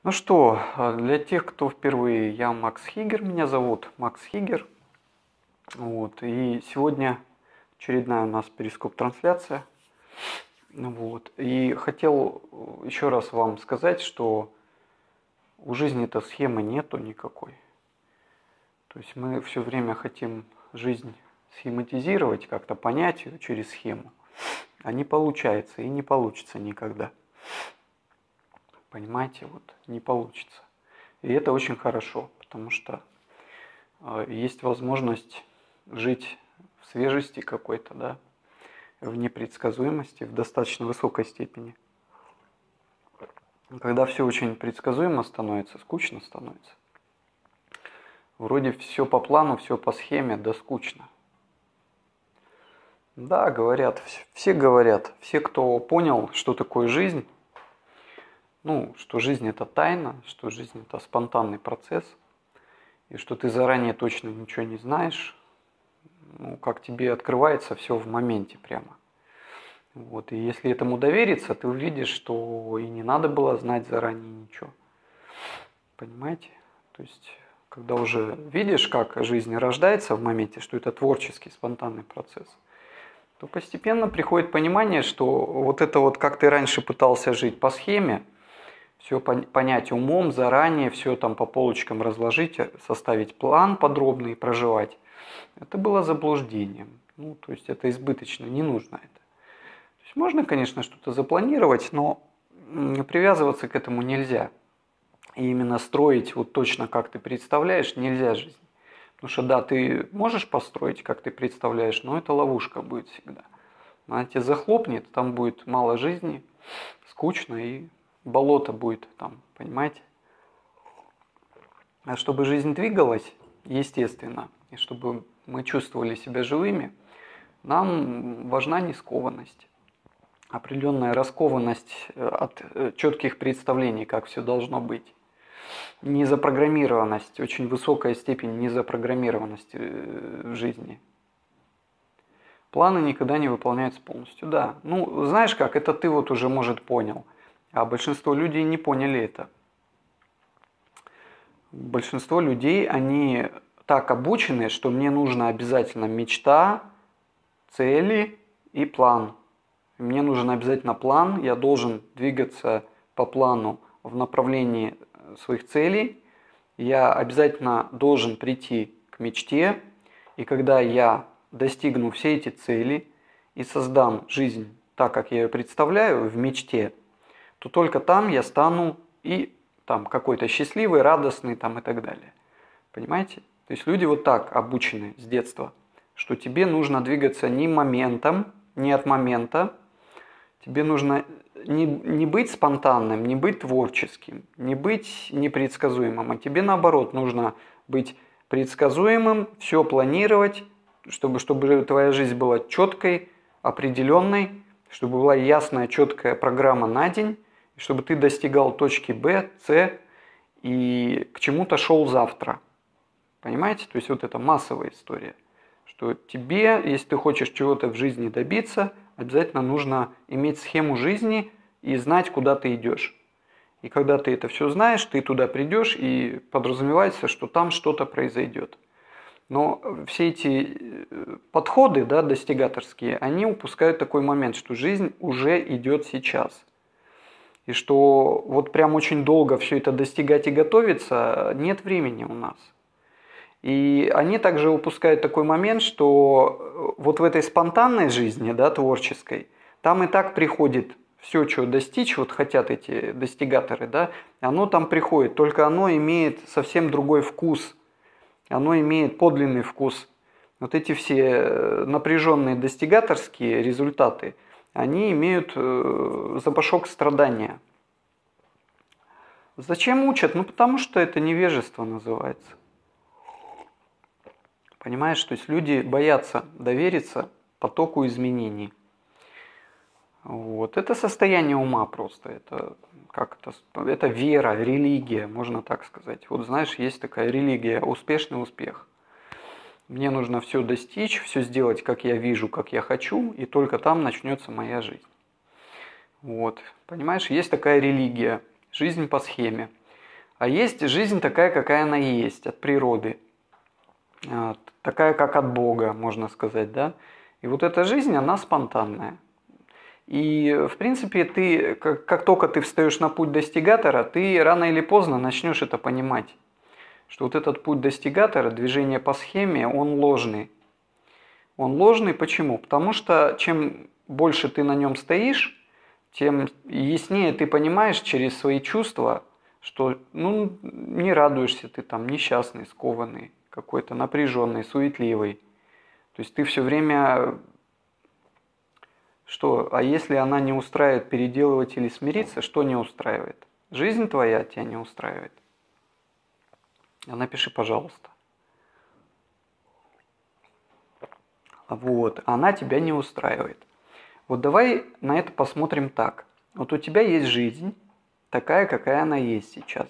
Ну что, для тех, кто впервые, я Макс Хигер, меня зовут Макс Хигер. И сегодня очередная у нас перископ-трансляция. И хотел еще раз вам сказать, что у жизни-то схемы нету никакой. То есть мы все время хотим жизнь схематизировать, как-то понять ее через схему. А не получается и не получится никогда. Понимаете, не получится. И это очень хорошо, потому что есть возможность жить в свежести какой-то, да, в непредсказуемости, в достаточно высокой степени. Когда все очень предсказуемо становится, скучно становится. Вроде все по плану, все по схеме, да скучно. Да, говорят, все, кто понял, что такое жизнь, что жизнь это тайна, что жизнь это спонтанный процесс, и что ты заранее точно ничего не знаешь, как тебе открывается все в моменте прямо. И если этому довериться, ты увидишь, что и не надо было знать заранее ничего. Понимаете? То есть, когда уже видишь, как жизнь рождается в моменте, что это творческий, спонтанный процесс, то постепенно приходит понимание, что как ты раньше пытался жить по схеме, все понять умом заранее, все там по полочкам разложить, составить план подробный, проживать, это было заблуждением. То есть это избыточно, не нужно это. То есть можно, конечно, что-то запланировать, но привязываться к этому нельзя. И именно строить точно, как ты представляешь, нельзя жизнь. Потому что да, ты можешь построить, как ты представляешь, но это ловушка будет всегда. Она тебя захлопнет, там будет мало жизни, скучно и болото будет там, понимаете? А чтобы жизнь двигалась, естественно, и чтобы мы чувствовали себя живыми, нам важна нескованность. Определенная раскованность от четких представлений, как все должно быть. Незапрограммированность, очень высокая степень незапрограммированности в жизни. Планы никогда не выполняются полностью, да. Знаешь как, это ты уже, может, понял. А большинство людей не поняли это. Большинство людей, они так обучены, что мне нужно обязательно мечта, цели и план. Мне нужен обязательно план, я должен двигаться по плану в направлении своих целей. Я обязательно должен прийти к мечте, и когда я достигну все эти цели и создам жизнь так, как я ее представляю в мечте, то только там я стану и там какой-то счастливый, радостный и так далее. Понимаете? То есть люди так обучены с детства, что тебе нужно двигаться не моментом, не от момента. Тебе нужно не быть спонтанным, не быть творческим, не быть непредсказуемым, а тебе наоборот нужно быть предсказуемым, все планировать, чтобы твоя жизнь была четкой, определенной, чтобы была ясная, четкая программа на день, чтобы ты достигал точки Б, С и к чему-то шел завтра. Понимаете? То есть это массовая история. Что тебе, если ты хочешь чего-то в жизни добиться, обязательно нужно иметь схему жизни и знать, куда ты идешь. И когда ты это все знаешь, ты туда придешь, и подразумевается, что там что-то произойдет. Но все эти подходы, да, достигаторские, они упускают такой момент, что жизнь уже идет сейчас. И что прям очень долго все это достигать и готовиться нет времени у нас. И они также упускают такой момент, что в этой спонтанной жизни, да, творческой, там и так приходит все, что достичь, хотят эти достигаторы, да, оно там приходит, только оно имеет совсем другой вкус, оно имеет подлинный вкус. Эти все напряженные достигаторские результаты, они имеют запашок страдания. Зачем учат? Потому что это невежество называется. Понимаешь, то есть люди боятся довериться потоку изменений. Это состояние ума просто, это вера, религия, можно так сказать. Знаешь, есть такая религия, успешный успех. Мне нужно все достичь, все сделать, как я вижу, как я хочу, и только там начнется моя жизнь. Понимаешь, есть такая религия, жизнь по схеме. А есть жизнь такая, какая она есть, от природы. Такая, как от Бога, можно сказать, да? И вот эта жизнь, она спонтанная. И, в принципе, ты, как только ты встаешь на путь достигатора, ты рано или поздно начнешь это понимать. Что вот этот путь достигатора, движение по схеме, он ложный. Он ложный почему? Потому что чем больше ты на нем стоишь, тем яснее ты понимаешь через свои чувства, что не радуешься ты там, несчастный, скованный, какой-то напряженный, суетливый. То есть ты все время... Что? А если она не устраивает переделывать или смириться, что не устраивает? Жизнь твоя тебя не устраивает. Напиши, пожалуйста. Вот, она тебя не устраивает. Вот давай на это посмотрим так. Вот у тебя есть жизнь, такая, какая она есть сейчас,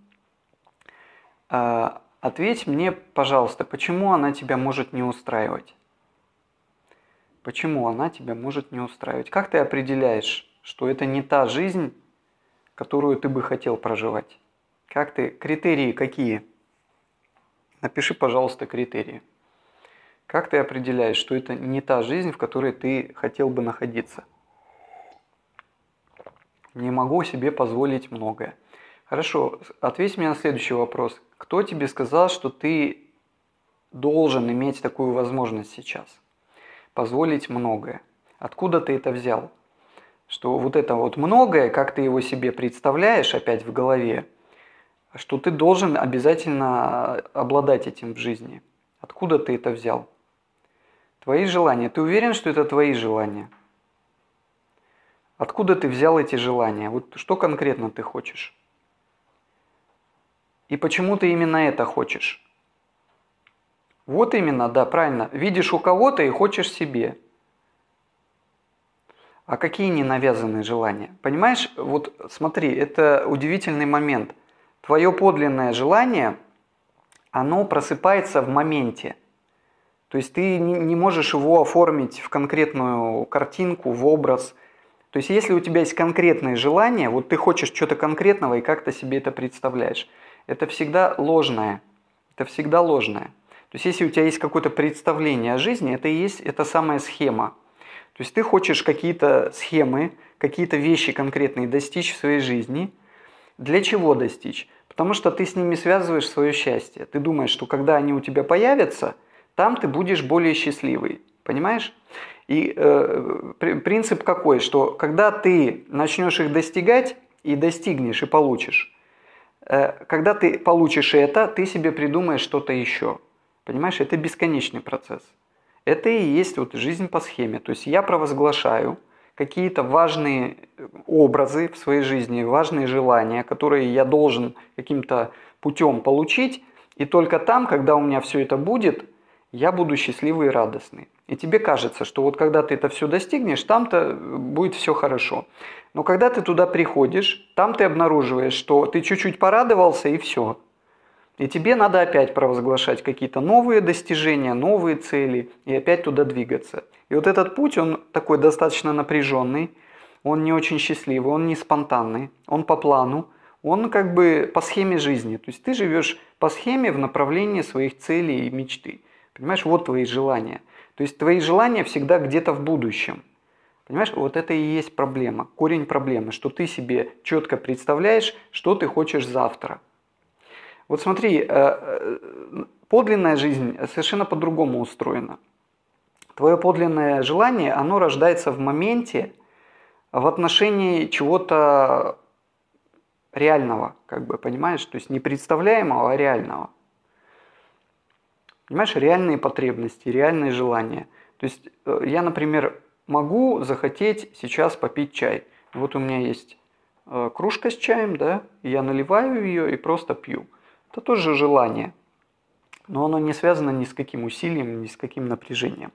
да? Ответь мне, пожалуйста, почему она тебя может не устраивать? Почему она тебя может не устраивать? Как ты определяешь, что это не та жизнь, которую ты бы хотел проживать? Как ты, критерии какие? Напиши, пожалуйста, критерии. Как ты определяешь, что это не та жизнь, в которой ты хотел бы находиться? Не могу себе позволить многое. Хорошо, ответь мне на следующий вопрос. Кто тебе сказал, что ты должен иметь такую возможность сейчас? Позволить многое. Откуда ты это взял? Что вот это вот многое, как ты его себе представляешь опять в голове, что ты должен обязательно обладать этим в жизни. Откуда ты это взял? Твои желания. Ты уверен, что это твои желания? Откуда ты взял эти желания? Вот что конкретно ты хочешь? И почему ты именно это хочешь? Вот именно, да, правильно. Видишь у кого-то и хочешь себе. А какие ненавязанные желания? Понимаешь, вот смотри, это удивительный момент. Твое подлинное желание, оно просыпается в моменте. То есть ты не можешь его оформить в конкретную картинку, в образ. То есть если у тебя есть конкретные желания, вот ты хочешь что-то конкретного и как-то себе это представляешь, это всегда ложное. Это всегда ложное. То есть если у тебя есть какое-то представление о жизни, это и есть эта самая схема. То есть ты хочешь какие-то схемы, какие-то вещи конкретные достичь в своей жизни. Для чего достичь? Потому что ты с ними связываешь свое счастье. Ты думаешь, что когда они у тебя появятся, там ты будешь более счастливый. Понимаешь? И принцип какой? Что когда ты начнешь их достигать и достигнешь, и получишь, когда ты получишь это, ты себе придумаешь что-то еще. Понимаешь? Это бесконечный процесс. Это и есть вот жизнь по схеме. То есть я провозглашаю какие-то важные образы в своей жизни, важные желания, которые я должен каким-то путем получить. И только там, когда у меня все это будет, я буду счастливый и радостный. И тебе кажется, что вот когда ты это все достигнешь, там-то будет все хорошо. Но когда ты туда приходишь, там ты обнаруживаешь, что ты чуть-чуть порадовался и все. И тебе надо опять провозглашать какие-то новые достижения, новые цели, и опять туда двигаться. И вот этот путь, он такой достаточно напряженный, он не очень счастливый, он не спонтанный, он по плану, он как бы по схеме жизни. То есть ты живешь по схеме в направлении своих целей и мечты. Понимаешь, вот твои желания. То есть твои желания всегда где-то в будущем. Понимаешь, вот это и есть проблема, корень проблемы, что ты себе четко представляешь, что ты хочешь завтра. Вот смотри, подлинная жизнь совершенно по-другому устроена. Твое подлинное желание, оно рождается в моменте в отношении чего-то реального, как бы, понимаешь? То есть не представляемого, а реального. Понимаешь, реальные потребности, реальные желания. То есть я, например, могу захотеть сейчас попить чай. Вот у меня есть кружка с чаем, да, я наливаю ее и просто пью. Это тоже желание, но оно не связано ни с каким усилием, ни с каким напряжением.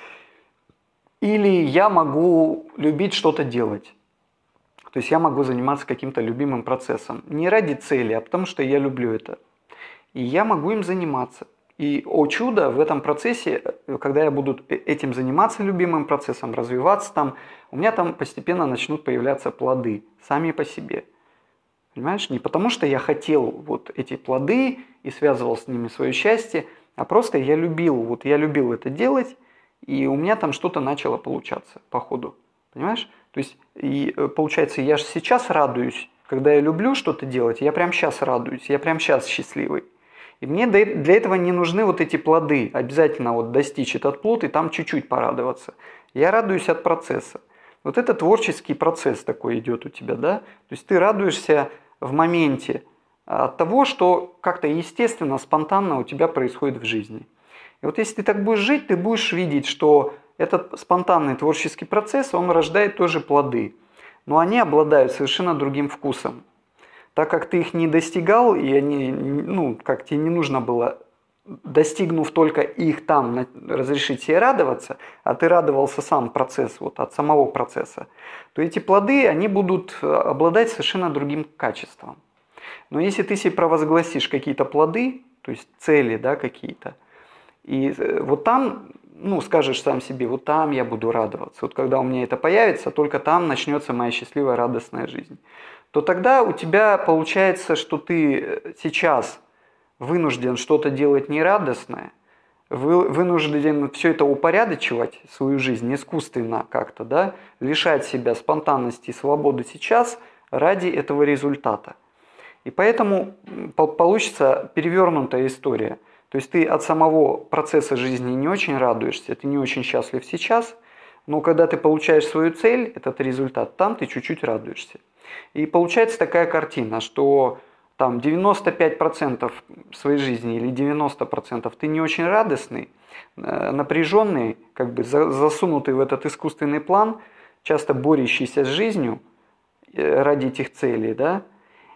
Или я могу любить что-то делать. То есть я могу заниматься каким-то любимым процессом. Не ради цели, а потому что я люблю это. И я могу им заниматься. И, о чудо, в этом процессе, когда я буду этим заниматься, любимым процессом, развиваться там, у меня там постепенно начнут появляться плоды, сами по себе. Понимаешь? Не потому что я хотел вот эти плоды и связывал с ними свое счастье, а просто я любил это делать, и у меня там что-то начало получаться по ходу. Понимаешь? То есть, получается, я же сейчас радуюсь, когда я люблю что-то делать, я прямо сейчас радуюсь, я прямо сейчас счастливый. И мне для этого не нужны вот эти плоды, обязательно вот достичь этот плод и там чуть-чуть порадоваться. Я радуюсь от процесса. Вот это творческий процесс такой идет у тебя, да? То есть ты радуешься в моменте от того, что как-то естественно, спонтанно у тебя происходит в жизни. И вот если ты так будешь жить, ты будешь видеть, что этот спонтанный творческий процесс, он рождает тоже плоды. Но они обладают совершенно другим вкусом. Так как ты их не достигал, и они, как тебе не нужно было, достигнув только их там, разрешить себе радоваться, а ты радовался сам процесс, вот от самого процесса, то эти плоды, они будут обладать совершенно другим качеством. Но если ты себе провозгласишь какие-то плоды, то есть цели, да, какие-то, и вот там, скажешь сам себе, вот там я буду радоваться, вот когда у меня это появится, только там начнется моя счастливая, радостная жизнь, то тогда у тебя получается, что ты сейчас вынужден что-то делать нерадостное, вынужден все это упорядочивать, свою жизнь искусственно как-то, да, лишать себя спонтанности и свободы сейчас ради этого результата. И поэтому получится перевернутая история. То есть ты от самого процесса жизни не очень радуешься, ты не очень счастлив сейчас, но когда ты получаешь свою цель, этот результат, там ты чуть-чуть радуешься. И получается такая картина, что там 95% своей жизни или 90% ты не очень радостный, напряженный, как бы засунутый в этот искусственный план, часто борющийся с жизнью ради этих целей, да,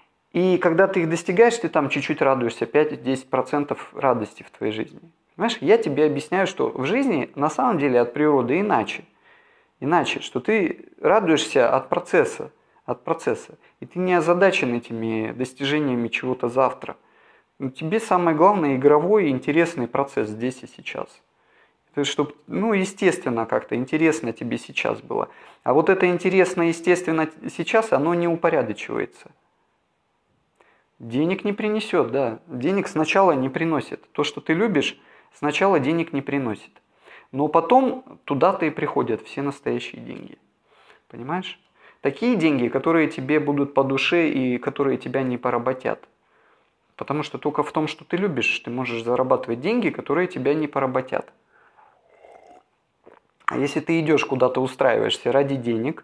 и когда ты их достигаешь, ты там чуть-чуть радуешься, 5-10% радости в твоей жизни. Понимаешь, я тебе объясняю, что в жизни на самом деле от природы иначе. Иначе, что ты радуешься от процесса. И ты не озадачен этими достижениями чего-то завтра. Но тебе самое главное игровой и интересный процесс здесь и сейчас. То есть, чтобы, естественно, как-то интересно тебе сейчас было. А вот это интересно, естественно, сейчас, оно не упорядочивается. Денег не принесет, да. Денег сначала не приносит. То, что ты любишь, сначала денег не приносит. Но потом туда-то и приходят все настоящие деньги. Понимаешь? Такие деньги, которые тебе будут по душе и которые тебя не поработят. Потому что только в том, что ты любишь, ты можешь зарабатывать деньги, которые тебя не поработят. А если ты идешь куда-то, устраиваешься ради денег,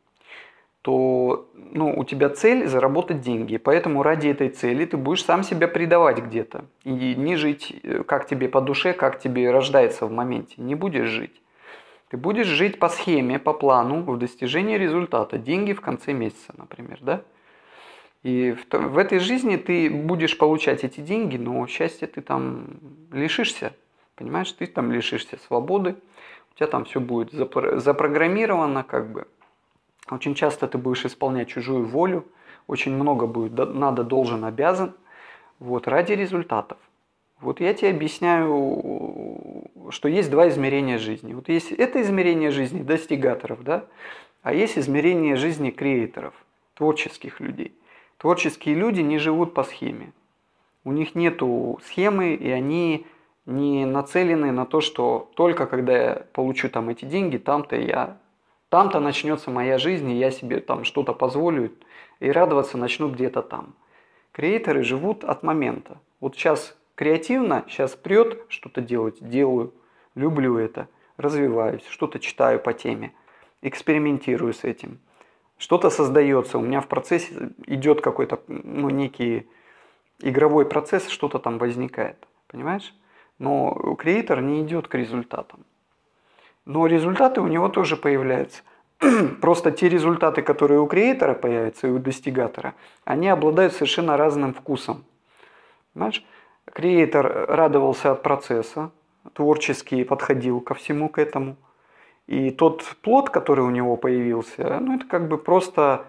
то у тебя цель заработать деньги. Поэтому ради этой цели ты будешь сам себя предавать где-то. И не жить, как тебе по душе, как тебе рождается в моменте. Не будешь жить. Ты будешь жить по схеме, по плану, в достижении результата. Деньги в конце месяца, например, да? И в этой жизни ты будешь получать эти деньги, но счастья ты там лишишься. Понимаешь, ты там лишишься свободы. У тебя там все будет запрограммировано как бы. Очень часто ты будешь исполнять чужую волю, очень много будет надо, должен, обязан, вот, ради результатов. Вот я тебе объясняю, что есть два измерения жизни. Вот есть это измерение жизни достигаторов, да, а есть измерение жизни креаторов, творческих людей. Творческие люди не живут по схеме. У них нету схемы, и они не нацелены на то, что только когда я получу там эти деньги, там-то начнется моя жизнь, и я себе там что-то позволю, и радоваться начну где-то там. Креаторы живут от момента. Вот сейчас креативно, сейчас прет что-то делать, делаю, люблю это, развиваюсь, что-то читаю по теме, экспериментирую с этим. Что-то создается, у меня в процессе идет какой-то некий игровой процесс, что-то там возникает, понимаешь? Но креатор не идет к результатам. Но результаты у него тоже появляются. Просто те результаты, которые у креатора появятся и у достигатора, они обладают совершенно разным вкусом. Понимаешь? Креатор радовался от процесса, творчески подходил ко всему к этому. И тот плод, который у него появился, это как бы просто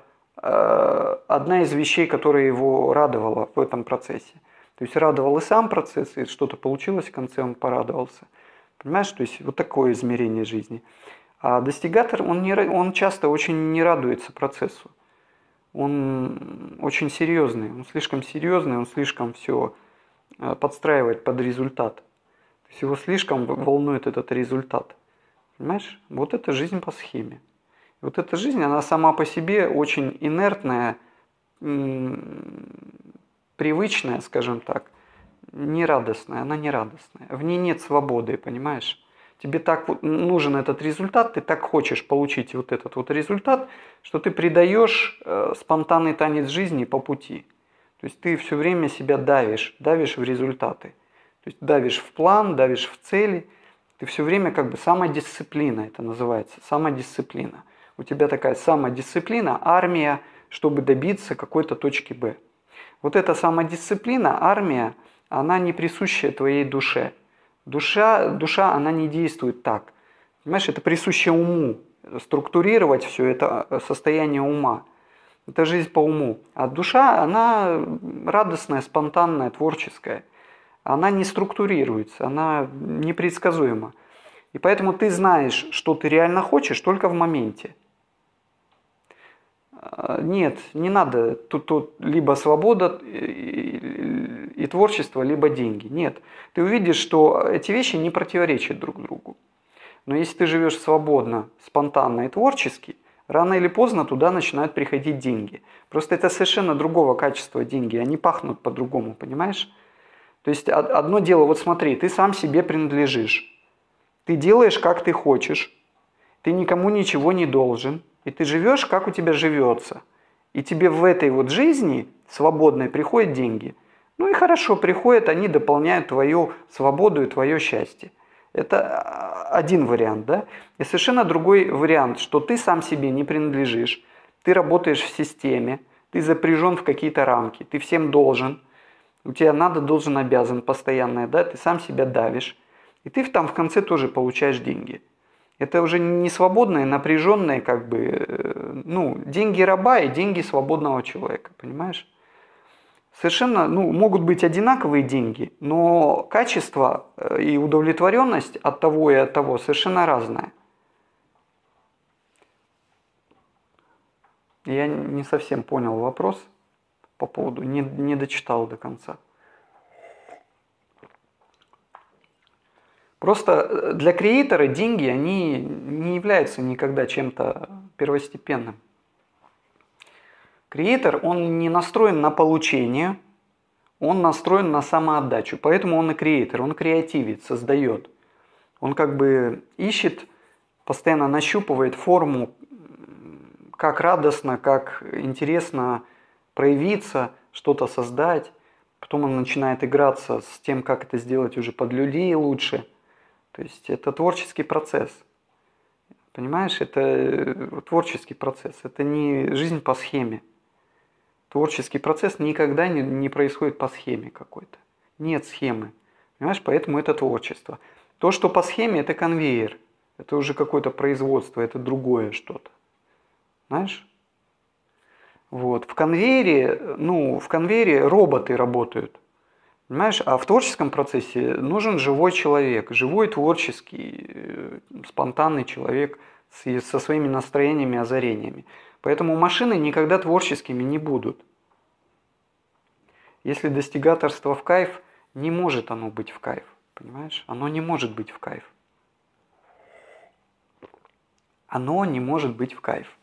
одна из вещей, которая его радовала в этом процессе. То есть радовал и сам процесс, и что-то получилось в конце, он порадовался. Понимаешь, то есть вот такое измерение жизни. А достигатор, он часто очень не радуется процессу. он очень серьезный, он слишком серьезный, он слишком все подстраивает под результат. То есть его слишком волнует этот результат. Понимаешь? Вот это жизнь по схеме. Вот эта жизнь, она сама по себе очень инертная, привычная, скажем так, нерадостная, она нерадостная. В ней нет свободы, понимаешь? Тебе так вот нужен этот результат, ты так хочешь получить вот этот вот результат, что ты предаешь спонтанный танец жизни по пути. То есть ты все время себя давишь в результаты. То есть давишь в план, давишь в цели. Ты все время как бы самодисциплина, это называется, самодисциплина. У тебя такая самодисциплина, армия, чтобы добиться какой-то точки Б. Вот эта самодисциплина, армия, она не присуща твоей душе. Душа, она не действует так. Понимаешь, это присуще уму. Структурировать все это состояние ума. Это жизнь по уму. А душа, она радостная, спонтанная, творческая. Она не структурируется, она непредсказуема. И поэтому ты знаешь, что ты реально хочешь только в моменте. Нет, не надо. Тут либо свобода и творчество, либо деньги. Нет. Ты увидишь, что эти вещи не противоречат друг другу. Но если ты живешь свободно, спонтанно и творчески, рано или поздно туда начинают приходить деньги. Просто это совершенно другого качества деньги. Они пахнут по-другому, понимаешь? То есть одно дело, вот смотри, ты сам себе принадлежишь. Ты делаешь, как ты хочешь. Ты никому ничего не должен. И ты живешь, как у тебя живется. И тебе в этой вот жизни свободной приходят деньги. Ну и хорошо, приходят, они дополняют твою свободу и твое счастье. Это один вариант, да? И совершенно другой вариант, что ты сам себе не принадлежишь. Ты работаешь в системе, ты запряжен в какие-то рамки, ты всем должен. У тебя надо, должен, обязан постоянное, да? Ты сам себя давишь. И ты там в конце тоже получаешь деньги. Это уже не свободные, напряженные, как бы, деньги раба и деньги свободного человека, понимаешь? Совершенно, могут быть одинаковые деньги, но качество и удовлетворенность от того и от того совершенно разное. Я не совсем понял вопрос по поводу, не дочитал до конца. Просто для креатора деньги, они не являются никогда чем-то первостепенным. Креатор, он не настроен на получение, он настроен на самоотдачу. Поэтому он и креатор, он креативит, создает. Он как бы ищет, постоянно нащупывает форму, как радостно, как интересно проявиться, что-то создать. Потом он начинает играться с тем, как это сделать уже под людей лучше. То есть это творческий процесс. Понимаешь, это творческий процесс. Это не жизнь по схеме. Творческий процесс никогда не происходит по схеме какой-то. Нет схемы. Понимаешь, поэтому это творчество. То, что по схеме, это конвейер. Это уже какое-то производство, это другое что-то. Знаешь? Вот. В конвейере роботы работают. Понимаешь, а в творческом процессе нужен живой человек, живой творческий, спонтанный человек со своими настроениями, озарениями. Поэтому машины никогда творческими не будут. Если достигаторство в кайф, не может оно быть в кайф. Понимаешь? Оно не может быть в кайф. Оно не может быть в кайф.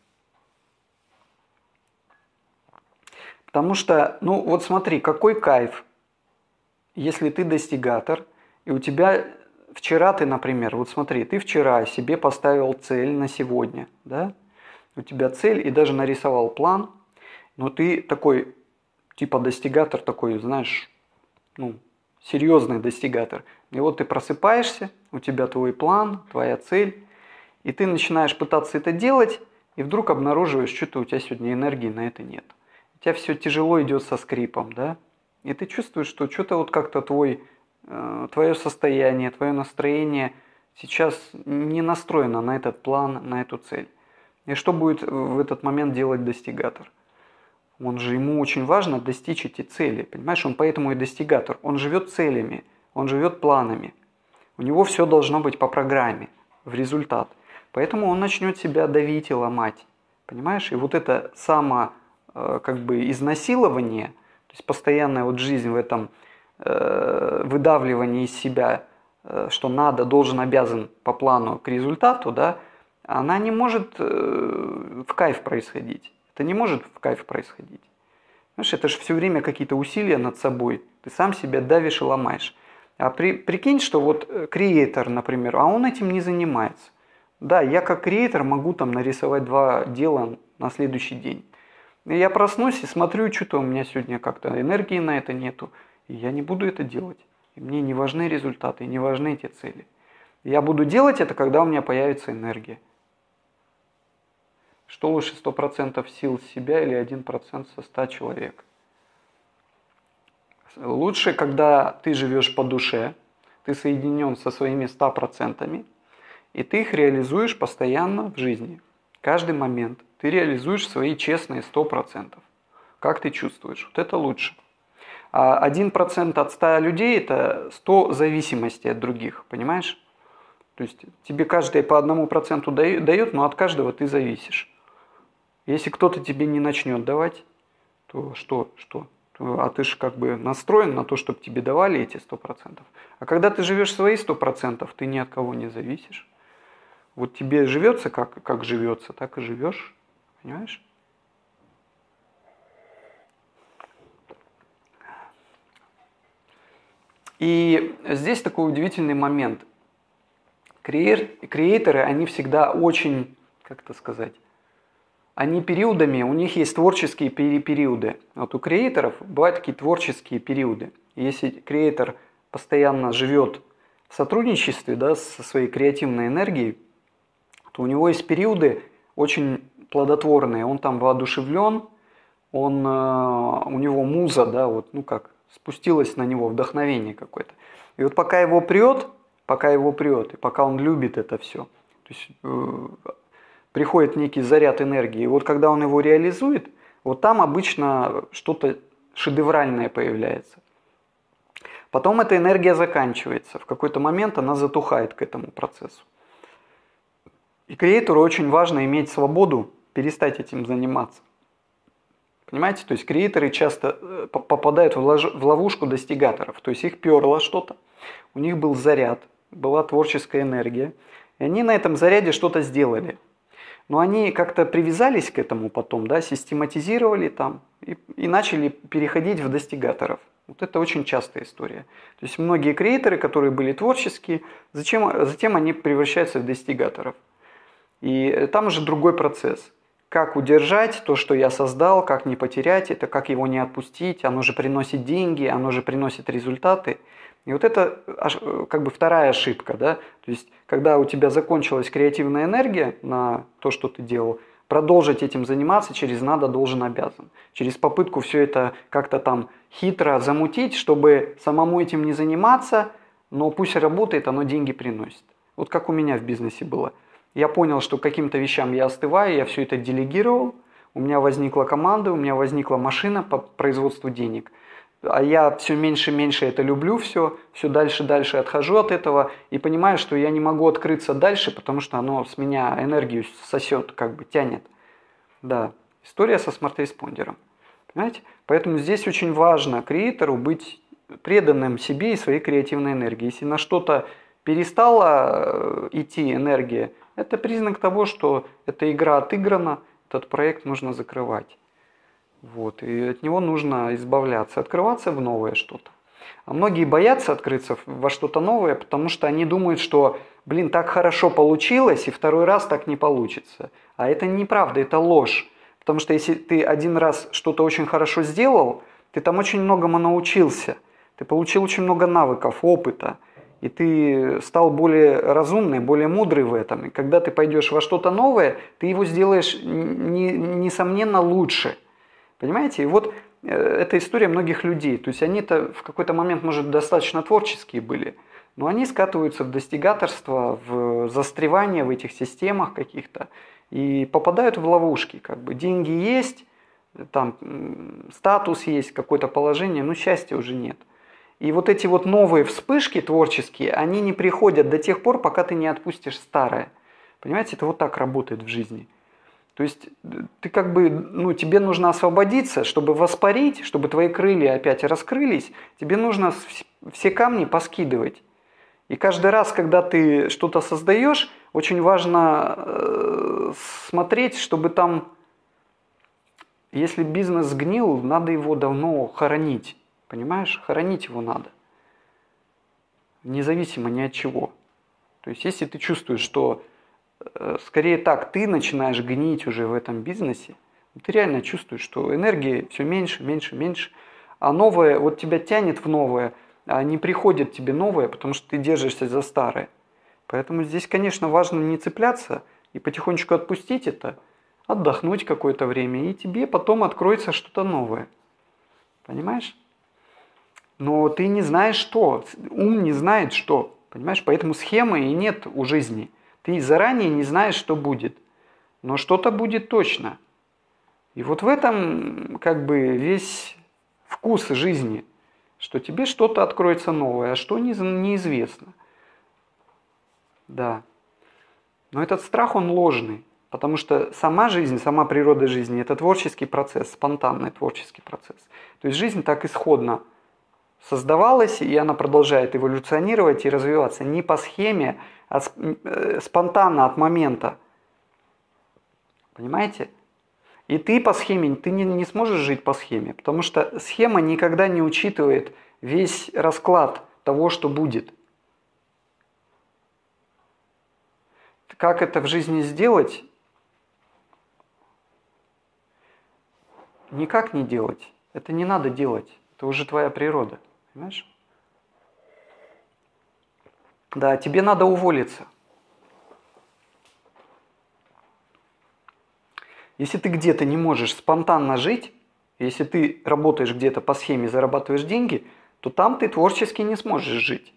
Потому что, вот смотри, какой кайф, если ты достигатор, и у тебя вчера ты, например, вот смотри, ты вчера себе поставил цель на сегодня, да? У тебя цель и даже нарисовал план, но ты такой, типа достигатор такой, знаешь, серьезный достигатор. И вот ты просыпаешься, у тебя твой план, твоя цель, и ты начинаешь пытаться это делать, и вдруг обнаруживаешь, что-то у тебя сегодня энергии на это нет. У тебя все тяжело идет со скрипом, да? И ты чувствуешь, что что-то вот как-то твое состояние, твое настроение сейчас не настроено на этот план, на эту цель. И что будет в этот момент делать достигатор? Ему очень важно достичь эти цели. Понимаешь, он поэтому и достигатор. Он живет целями, он живет планами. У него все должно быть по программе, в результат. Поэтому он начнет себя давить и ломать. Понимаешь? И вот это как бы изнасилование, то есть постоянная вот жизнь в этом выдавливании из себя, что надо, должен, обязан по плану к результату, да, она не может в кайф происходить. Это не может в кайф происходить. Знаешь, это же все время какие-то усилия над собой. Ты сам себя давишь и ломаешь. А прикинь, что вот креатор, например, а он этим не занимается. Да, я как креатор могу там нарисовать 2 дела на следующий день. И я проснусь и смотрю, что-то у меня сегодня как-то энергии на это нету. И я не буду это делать. И мне не важны результаты, не важны эти цели. Я буду делать это, когда у меня появится энергия. Что лучше, 100% сил себя или 1% со 100 человек? Лучше, когда ты живешь по душе, ты соединен со своими 100%, и ты их реализуешь постоянно в жизни. Каждый момент ты реализуешь свои честные 100%. Как ты чувствуешь? Вот это лучше. А 1% от 100 людей – это 100 зависимостей от других, понимаешь? То есть тебе каждый по 1% дает, но от каждого ты зависишь. Если кто-то тебе не начнет давать, то что? А ты же как бы настроен на то, чтобы тебе давали эти 100%. А когда ты живешь свои 100%, ты ни от кого не зависишь. Вот тебе живется как живется, так и живешь. Понимаешь? И здесь такой удивительный момент. Креаторы, они всегда очень, как это сказать, они периодами, у них есть творческие периоды. Вот у креаторов бывают такие творческие периоды. Если креатор постоянно живет в сотрудничестве, да, со своей креативной энергией, то у него есть периоды очень плодотворные. Он там воодушевлен, у него муза, да, вот, ну как, спустилось на него вдохновение какое-то. И вот пока его прет, и пока он любит это все, то есть приходит некий заряд энергии. И вот когда он его реализует, вот там обычно что-то шедевральное появляется. Потом эта энергия заканчивается. В какой-то момент она затухает к этому процессу. И креатору очень важно иметь свободу, перестать этим заниматься. Понимаете? То есть креаторы часто попадают в ловушку достигаторов. То есть их перло что-то, у них был заряд, была творческая энергия. И они на этом заряде что-то сделали. Но они как-то привязались к этому потом, да, систематизировали там и начали переходить в достигаторов. Вот это очень частая история. То есть многие креаторы, которые были творческие, затем они превращаются в достигаторов. И там уже другой процесс. Как удержать то, что я создал, как не потерять это, как его не отпустить, оно же приносит деньги, оно же приносит результаты. И вот это как бы вторая ошибка, да, то есть когда у тебя закончилась креативная энергия на то, что ты делал, продолжить этим заниматься через надо, должен, обязан. Через попытку все это как-то там хитро замутить, чтобы самому этим не заниматься, но пусть работает, оно деньги приносит. Вот как у меня в бизнесе было. Я понял, что к каким-то вещам я остываю, я все это делегировал, у меня возникла команда, у меня возникла машина по производству денег. А я все меньше и меньше это люблю, все дальше и дальше отхожу от этого и понимаю, что я не могу открыться дальше, потому что оно с меня энергию сосет, как бы тянет. Да, история со смарт-респондером. Понимаете? Поэтому здесь очень важно креатору быть преданным себе и своей креативной энергии. Если на что-то перестала идти энергия, это признак того, что эта игра отыграна, этот проект нужно закрывать. Вот, и от него нужно избавляться, открываться в новое что-то. А многие боятся открыться во что-то новое, потому что они думают, что, блин, так хорошо получилось, и второй раз так не получится. А это неправда, это ложь. Потому что если ты один раз что-то очень хорошо сделал, ты там очень многому научился, ты получил очень много навыков, опыта, и ты стал более разумный, более мудрый в этом. И когда ты пойдешь во что-то новое, ты его сделаешь, несомненно, лучше. Понимаете? И вот это история многих людей. То есть они-то в какой-то момент, может, достаточно творческие были, но они скатываются в достигаторство, в застревание в этих системах каких-то и попадают в ловушки. Как бы деньги есть, там статус есть, какое-то положение, но счастья уже нет. И вот эти вот новые вспышки творческие, они не приходят до тех пор, пока ты не отпустишь старое. Понимаете, это вот так работает в жизни. То есть ты как бы, ну, тебе нужно освободиться, чтобы воспарить, чтобы твои крылья опять раскрылись, тебе нужно все камни поскидывать. И каждый раз, когда ты что-то создаешь, очень важно смотреть, чтобы там, если бизнес сгнил, надо его давно хоронить. Понимаешь? Хоронить его надо. Независимо ни от чего. То есть, если ты чувствуешь, что скорее так, ты начинаешь гнить уже в этом бизнесе, ты реально чувствуешь, что энергии все меньше, меньше, меньше, а новое, вот тебя тянет в новое, а не приходит тебе новое, потому что ты держишься за старое. Поэтому здесь, конечно, важно не цепляться и потихонечку отпустить это, отдохнуть какое-то время, и тебе потом откроется что-то новое. Понимаешь? Но ты не знаешь что, ум не знает что, понимаешь? Поэтому схемы и нет у жизни. Ты заранее не знаешь, что будет, но что-то будет точно. И вот в этом как бы весь вкус жизни, что тебе что-то откроется новое, а что неизвестно. Да. Но этот страх, он ложный, потому что сама жизнь, сама природа жизни – это творческий процесс, спонтанный творческий процесс. То есть жизнь так исходно создавалась, и она продолжает эволюционировать и развиваться не по схеме, а спонтанно от момента. Понимаете? И ты по схеме, ты не сможешь жить по схеме, потому что схема никогда не учитывает весь расклад того, что будет. Как это в жизни сделать? Никак не делать. Это не надо делать. Это уже твоя природа. Понимаешь? Да, тебе надо уволиться. Если ты где-то не можешь спонтанно жить, если ты работаешь где-то по схеме, зарабатываешь деньги, то там ты творчески не сможешь жить.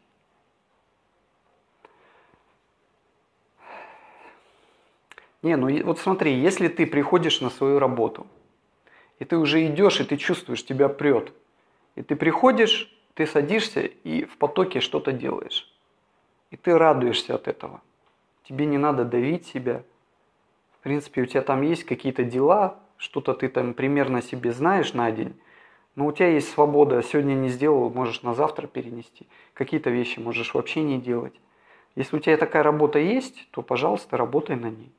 Не, ну вот смотри, если ты приходишь на свою работу, и ты уже идешь, и ты чувствуешь, тебя прет, и ты приходишь, ты садишься и в потоке что-то делаешь. И ты радуешься от этого. Тебе не надо давить себя. В принципе, у тебя там есть какие-то дела, что-то ты там примерно себе знаешь на день, но у тебя есть свобода, сегодня не сделал, можешь на завтра перенести. Какие-то вещи можешь вообще не делать. Если у тебя такая работа есть, то, пожалуйста, работай на ней.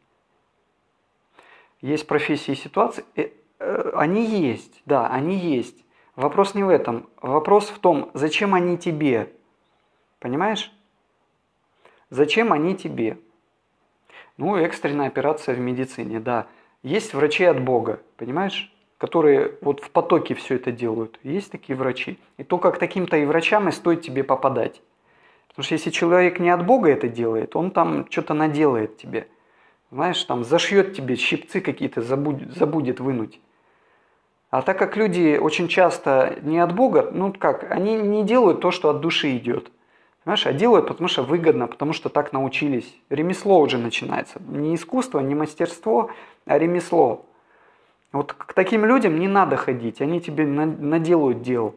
Есть профессии и ситуации, они есть, да, они есть. Вопрос не в этом. Вопрос в том, зачем они тебе. Понимаешь? Зачем они тебе? Ну, экстренная операция в медицине, да. Есть врачи от Бога, понимаешь? Которые вот в потоке все это делают. Есть такие врачи. И только к таким-то и врачам и стоит тебе попадать. Потому что если человек не от Бога это делает, он там что-то наделает тебе. Знаешь, там зашьет тебе, щипцы какие-то забудет вынуть. А так как люди очень часто не от Бога, ну как, они не делают то, что от души идет. Понимаешь, а делают, потому что выгодно, потому что так научились. Ремесло уже начинается. Не искусство, не мастерство, а ремесло. Вот к таким людям не надо ходить, они тебе наделают дел.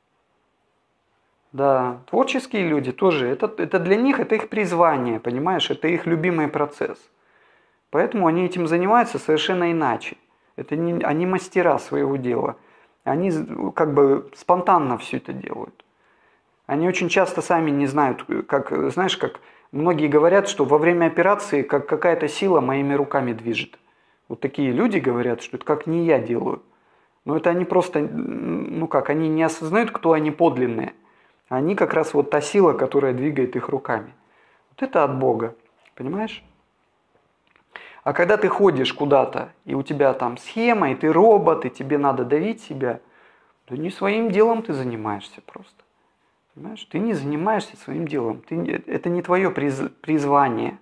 Да, творческие люди тоже, это для них, это их призвание, понимаешь, это их любимый процесс. Поэтому они этим занимаются совершенно иначе. Они мастера своего дела. Они как бы спонтанно все это делают. Они очень часто сами не знают, как, знаешь, как многие говорят, что во время операции как какая-то сила моими руками движет. Вот такие люди говорят, что это как не я делаю. Но это они просто, ну как, они не осознают, кто они подлинные. Они как раз вот та сила, которая двигает их руками. Вот это от Бога, понимаешь? А когда ты ходишь куда-то, и у тебя там схема, и ты робот, и тебе надо давить себя, то не своим делом ты занимаешься просто. Понимаешь? Ты не занимаешься своим делом. Это не твое призвание.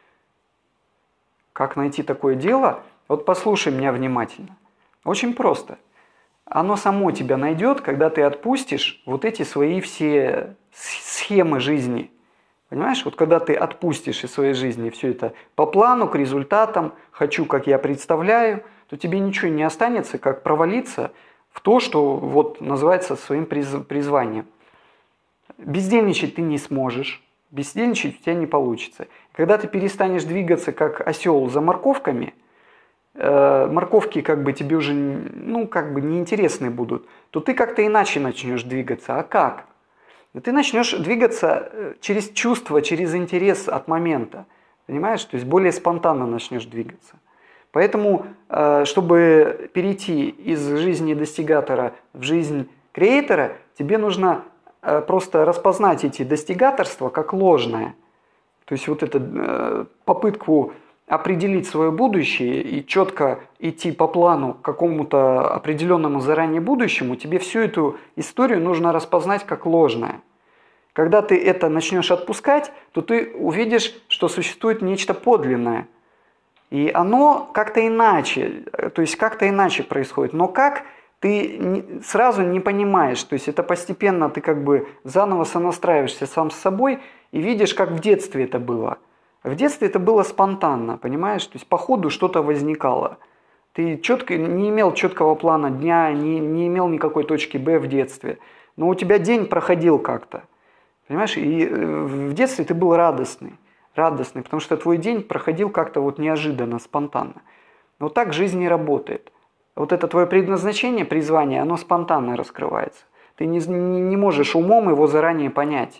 Как найти такое дело? Вот послушай меня внимательно. Очень просто. Оно само тебя найдет, когда ты отпустишь вот эти свои все схемы жизни. Понимаешь, вот когда ты отпустишь из своей жизни все это по плану, к результатам, хочу, как я представляю, то тебе ничего не останется, как провалиться в то, что вот называется своим призванием. Бездельничать ты не сможешь, бездельничать у тебя не получится. Когда ты перестанешь двигаться как осел за морковками, морковки как бы тебе уже, ну, как бы неинтересны будут, то ты как-то иначе начнешь двигаться. А как? Ты начнешь двигаться через чувство, через интерес от момента. Понимаешь? То есть более спонтанно начнешь двигаться. Поэтому, чтобы перейти из жизни достигатора в жизнь креатора, тебе нужно просто распознать эти достигаторства как ложное. То есть вот эту попытку определить свое будущее и четко идти по плану к какому-то определенному заранее будущему, тебе всю эту историю нужно распознать как ложное. Когда ты это начнешь отпускать, то ты увидишь, что существует нечто подлинное. И оно как-то иначе, то есть как-то иначе происходит. Но как ты сразу не понимаешь, то есть это постепенно ты как бы заново сонастраиваешься сам с собой и видишь, как в детстве это было. В детстве это было спонтанно, понимаешь? То есть по ходу что-то возникало. Ты четко, не имел четкого плана дня, не имел никакой точки Б в детстве. Но у тебя день проходил как-то. Понимаешь? И в детстве ты был радостный, потому что твой день проходил как-то вот неожиданно, спонтанно. Вот так жизнь не работает. Вот это твое предназначение, призвание, оно спонтанно раскрывается. Ты не можешь умом его заранее понять.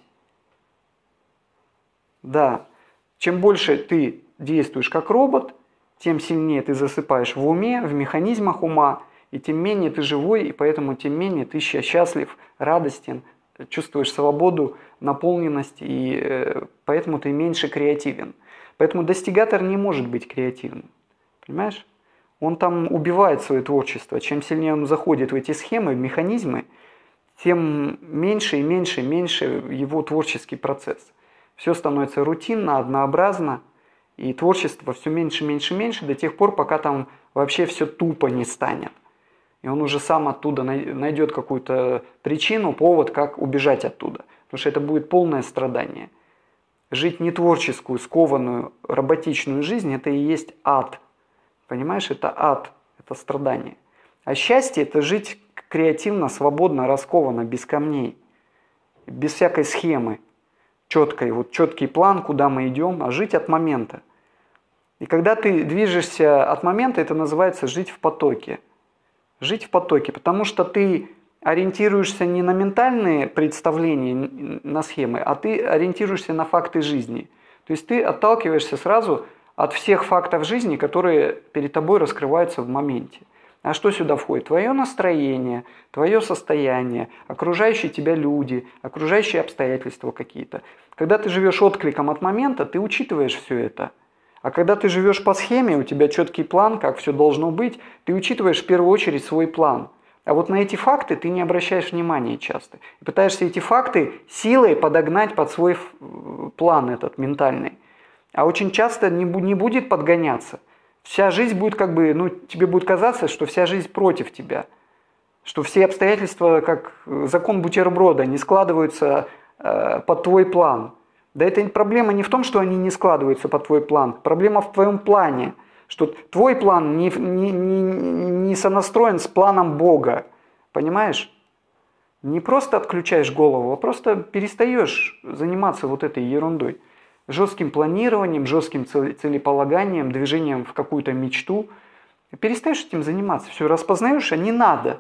Да. Чем больше ты действуешь как робот, тем сильнее ты засыпаешь в уме, в механизмах ума, и тем менее ты живой, и поэтому тем менее ты счастлив, радостен, чувствуешь свободу, наполненность, и поэтому ты меньше креативен. Поэтому достигатор не может быть креативным. Понимаешь? Он там убивает свое творчество. Чем сильнее он заходит в эти схемы, в механизмы, тем меньше и меньше и меньше его творческий процесс. Все становится рутинно, однообразно, и творчество все меньше, меньше, меньше, до тех пор, пока там вообще все тупо не станет. И он уже сам оттуда найдет какую-то причину, повод, как убежать оттуда. Потому что это будет полное страдание. Жить не творческую, скованную, роботичную жизнь – это и есть ад. Понимаешь, это ад, это страдание. А счастье – это жить креативно, свободно, раскованно, без камней, без всякой схемы. Четкий, вот четкий план, куда мы идем, а жить от момента. И когда ты движешься от момента, это называется жить в потоке. Жить в потоке, потому что ты ориентируешься не на ментальные представления, на схемы, а ты ориентируешься на факты жизни. То есть ты отталкиваешься сразу от всех фактов жизни, которые перед тобой раскрываются в моменте. А что сюда входит? Твое настроение, твое состояние, окружающие тебя люди, окружающие обстоятельства какие-то. Когда ты живешь откликом от момента, ты учитываешь все это. А когда ты живешь по схеме, у тебя четкий план, как все должно быть, ты учитываешь в первую очередь свой план. А вот на эти факты ты не обращаешь внимания часто. И пытаешься эти факты силой подогнать под свой план этот ментальный. А очень часто не будет подгоняться. Вся жизнь будет как бы, тебе будет казаться, что вся жизнь против тебя. Что все обстоятельства, как закон бутерброда, не складываются под твой план. Да это проблема не в том, что они не складываются под твой план. Проблема в твоем плане. Что твой план не сонастроен с планом Бога. Понимаешь? Не просто отключаешь голову, а просто перестаешь заниматься вот этой ерундой. Жестким планированием, жестким целеполаганием, движением в какую-то мечту. Перестаешь этим заниматься. Все, распознаешь, а не надо.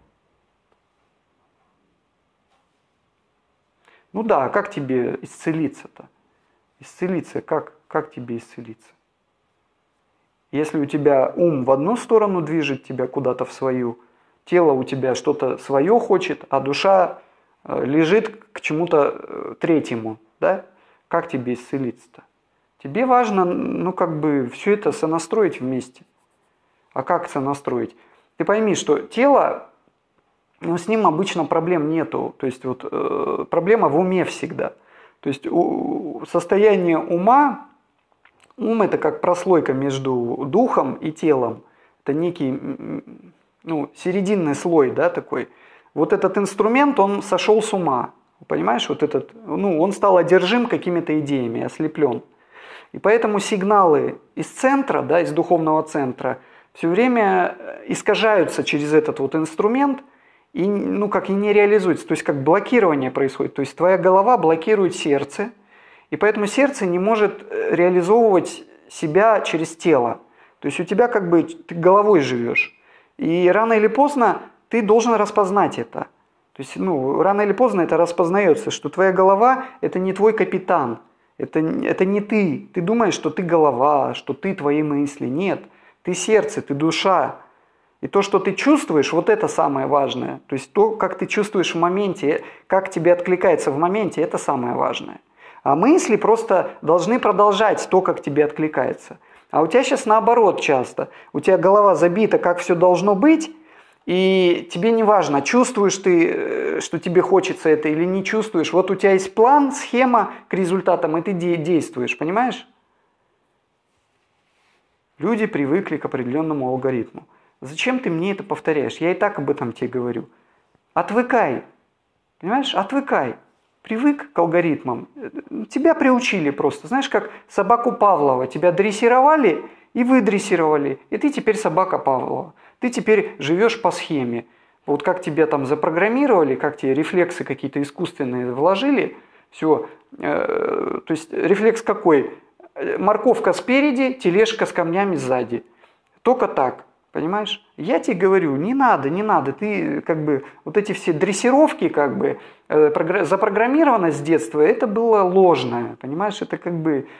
Ну да, а как тебе исцелиться-то? Исцелиться, как тебе исцелиться? Если у тебя ум в одну сторону движет тебя куда-то в свою, тело у тебя что-то свое хочет, а душа лежит к чему-то третьему, да? Как тебе исцелиться-то? Тебе важно, все это сонастроить вместе. А как сонастроить? Ты пойми, что тело, с ним обычно проблем нету. То есть проблема в уме всегда. То есть состояние ума, ум это как прослойка между духом и телом. Это некий, серединный слой, да, такой. Вот этот инструмент, он сошел с ума. Понимаешь, он стал одержим какими-то идеями, ослеплен. И поэтому сигналы из центра, да, из духовного центра, все время искажаются через этот инструмент и, и не реализуются. То есть как блокирование происходит. То есть твоя голова блокирует сердце, и поэтому сердце не может реализовывать себя через тело. То есть у тебя как бы ты головой живешь. И рано или поздно ты должен распознать это. То есть, рано или поздно это распознается, что твоя голова – это не твой капитан, это не ты. Ты думаешь, что ты голова, что ты твои мысли. Нет, ты сердце, ты душа. И то, что ты чувствуешь, вот это самое важное. То есть то, как ты чувствуешь в моменте, как тебе откликается в моменте, это самое важное. А мысли просто должны продолжать то, как тебе откликается. А у тебя сейчас наоборот часто. У тебя голова забита, как все должно быть, и тебе не важно, чувствуешь ты, что тебе хочется это или не чувствуешь. Вот у тебя есть план, схема к результатам, и ты действуешь, понимаешь? Люди привыкли к определенному алгоритму. Зачем ты мне это повторяешь? Я и так об этом тебе говорю. Отвыкай. Понимаешь? Отвыкай. Привык к алгоритмам. Тебя приучили просто. Знаешь, как собаку Павлова. Тебя дрессировали и выдрессировали. И ты теперь собака Павлова. Ты теперь живешь по схеме. Вот как тебя там запрограммировали, как тебе рефлексы какие-то искусственные вложили. Все. То есть рефлекс какой? Морковка спереди, тележка с камнями сзади. Только так. Понимаешь? Я тебе говорю, не надо. Ты как бы вот эти все дрессировки как бы запрограммировано с детства, это было ложное. Понимаешь? Это как бы,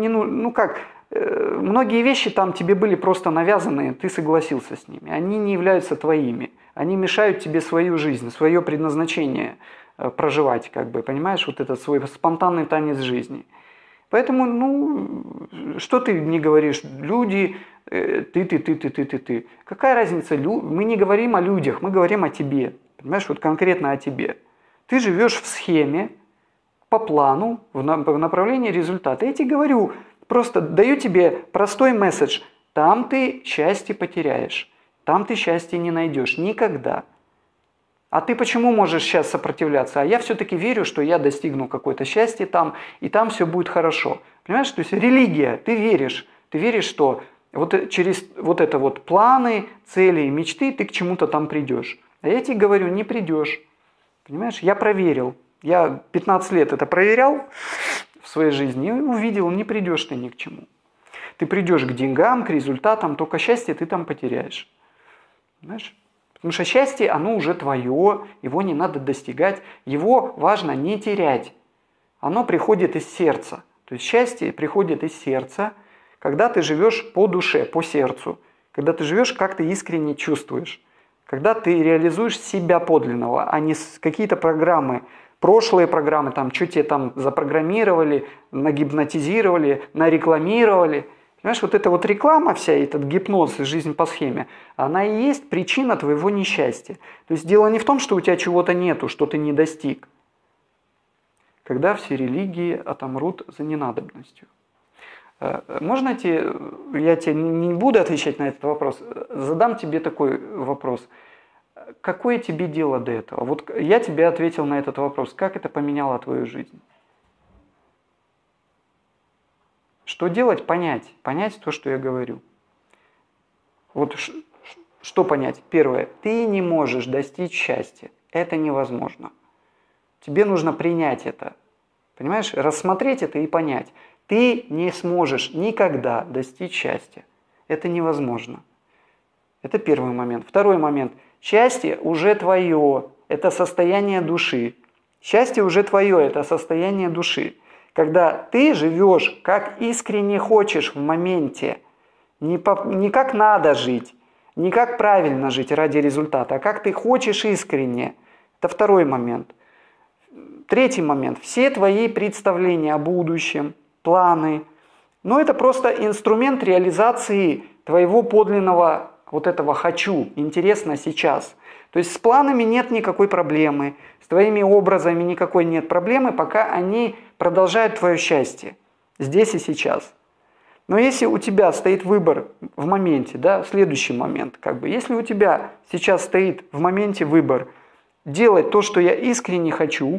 многие вещи там тебе были просто навязаны, ты согласился с ними. Они не являются твоими. Они мешают тебе свою жизнь, свое предназначение проживать, как бы, понимаешь? Вот этот свой спонтанный танец жизни. Поэтому, что ты мне говоришь? Люди, ты. Какая разница? Мы не говорим о людях, мы говорим о тебе. Понимаешь, вот конкретно о тебе. Ты живешь в схеме, по плану, в направлении результата. Я тебе говорю, просто даю тебе простой месседж. Там ты счастье потеряешь. Там ты счастья не найдешь. Никогда. А ты почему можешь сейчас сопротивляться? А я все-таки верю, что я достигну какое-то счастье там, и там все будет хорошо. Понимаешь, то есть религия, ты веришь, что вот через вот это вот планы, цели и мечты ты к чему-то там придешь. А я тебе говорю, не придешь. Понимаешь, я проверил. Я 15 лет это проверял в своей жизни и увидел, не придешь ты ни к чему. Ты придешь к деньгам, к результатам, только счастье ты там потеряешь. Понимаешь? Потому что счастье, оно уже твое, его не надо достигать, его важно не терять. Оно приходит из сердца. То есть счастье приходит из сердца, когда ты живешь по душе, по сердцу, когда ты живешь, как ты искренне чувствуешь, когда ты реализуешь себя подлинного, а не какие-то программы, прошлые программы, там, что тебе там запрограммировали, нагипнотизировали, нарекламировали. Понимаешь, вот эта вот реклама вся, этот гипноз и жизнь по схеме, она и есть причина твоего несчастья. То есть дело не в том, что у тебя чего-то нету, что ты не достиг. Когда все религии отомрут за ненадобностью. Можно я тебе не буду отвечать на этот вопрос, задам тебе такой вопрос. Какое тебе дело до этого? Вот я тебе ответил на этот вопрос. Как это поменяло твою жизнь? Что делать? Понять. Понять то, что я говорю. Вот что понять? Первое. Ты не можешь достичь счастья. Это невозможно. Тебе нужно принять это. Понимаешь? Рассмотреть это и понять. Ты не сможешь никогда достичь счастья. Это невозможно. Это первый момент. Второй момент. Счастье уже твое. Это состояние души. Счастье уже твое. Это состояние души. Когда ты живешь, как искренне хочешь в моменте. Не как надо жить. Не как правильно жить ради результата. А как ты хочешь искренне. Это второй момент. Третий момент. Все твои представления о будущем, планы. Но это просто инструмент реализации твоего подлинного вот этого «хочу», интересно сейчас. То есть с планами нет никакой проблемы, с твоими образами никакой нет проблемы, пока они продолжают твое счастье здесь и сейчас. Но если у тебя стоит выбор в моменте, да, следующий момент, если у тебя сейчас стоит в моменте выбор делать то, что я искренне хочу,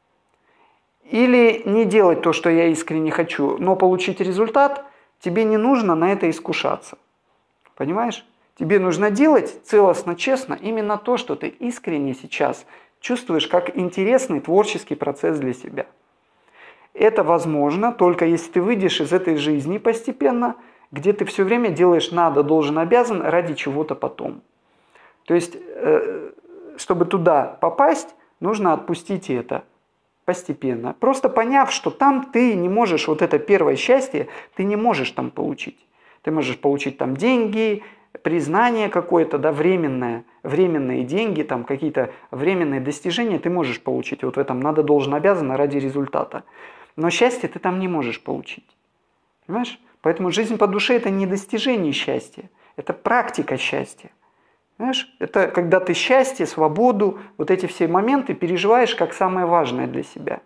или не делать то, что я искренне хочу, но получить результат, тебе не нужно на это искушаться. Понимаешь? Тебе нужно делать целостно, честно именно то, что ты искренне сейчас чувствуешь как интересный творческий процесс для себя. Это возможно только если ты выйдешь из этой жизни постепенно где ты все время делаешь надо, должен, обязан ради чего-то потом. То есть, чтобы туда попасть, нужно отпустить это постепенно. Просто поняв, что там ты не можешь, вот это первое счастье, ты не можешь там получить. Ты можешь получить там деньги, признание какое-то, да, временные деньги, там какие-то временные достижения ты можешь получить. Вот в этом надо, должен, обязан ради результата. Но счастье ты там не можешь получить. Понимаешь? Поэтому жизнь по душе – это не достижение счастья, это практика счастья. Понимаешь? Это когда ты счастье, свободу, вот эти все моменты переживаешь как самое важное для себя.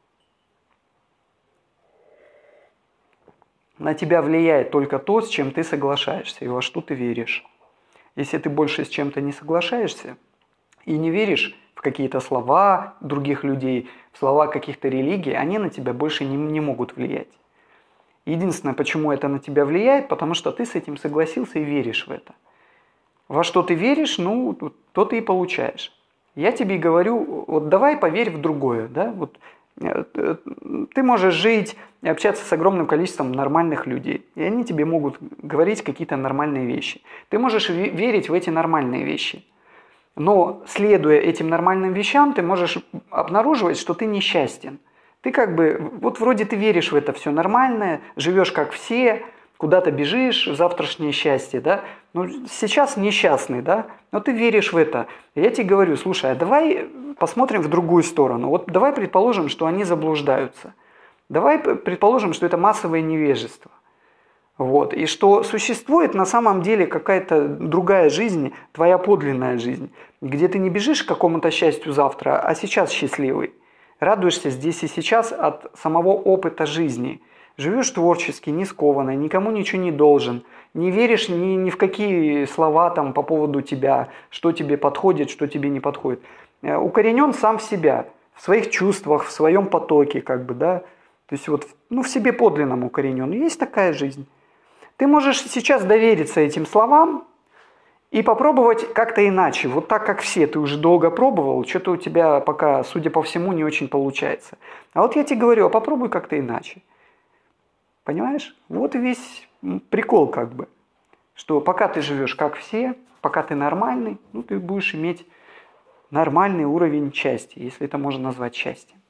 На тебя влияет только то, с чем ты соглашаешься и во что ты веришь. Если ты больше с чем-то не соглашаешься и не веришь в какие-то слова других людей, в слова каких-то религий, они на тебя больше не могут влиять. Единственное, почему это на тебя влияет, потому что ты с этим согласился и веришь в это. Во что ты веришь, ну, то ты и получаешь. Я тебе говорю, вот давай поверь в другое, да, вот ты можешь жить и общаться с огромным количеством нормальных людей, и они тебе могут говорить какие-то нормальные вещи. Ты можешь верить в эти нормальные вещи, но следуя этим нормальным вещам, ты можешь обнаруживать, что ты несчастен. Ты как бы, вот вроде ты веришь в это все нормальное, живешь как все, куда-то бежишь в завтрашнее счастье, да, ну сейчас несчастный, да, но ты веришь в это. Я тебе говорю, слушай, а давай посмотрим в другую сторону. Вот давай предположим, что они заблуждаются. Давай предположим, что это массовое невежество. Вот. И что существует на самом деле какая-то другая жизнь, твоя подлинная жизнь, где ты не бежишь к какому-то счастью завтра, а сейчас счастливый. Радуешься здесь и сейчас от самого опыта жизни. Живешь творчески, не скованно, никому ничего не должен. Не веришь ни в какие слова там по поводу тебя, что тебе подходит, что тебе не подходит. Укоренен сам в себя, в своих чувствах, в своем потоке, как бы, да. То есть вот, ну, в себе подлинном укоренен. Есть такая жизнь. Ты можешь сейчас довериться этим словам и попробовать как-то иначе. Вот так, как все. Ты уже долго пробовал, что-то у тебя пока, судя по всему, не очень получается. А вот я тебе говорю, а попробуй как-то иначе. Понимаешь? Вот и весь прикол как бы. Что пока ты живешь как все, пока ты нормальный, ну ты будешь иметь нормальный уровень счастья, если это можно назвать счастьем.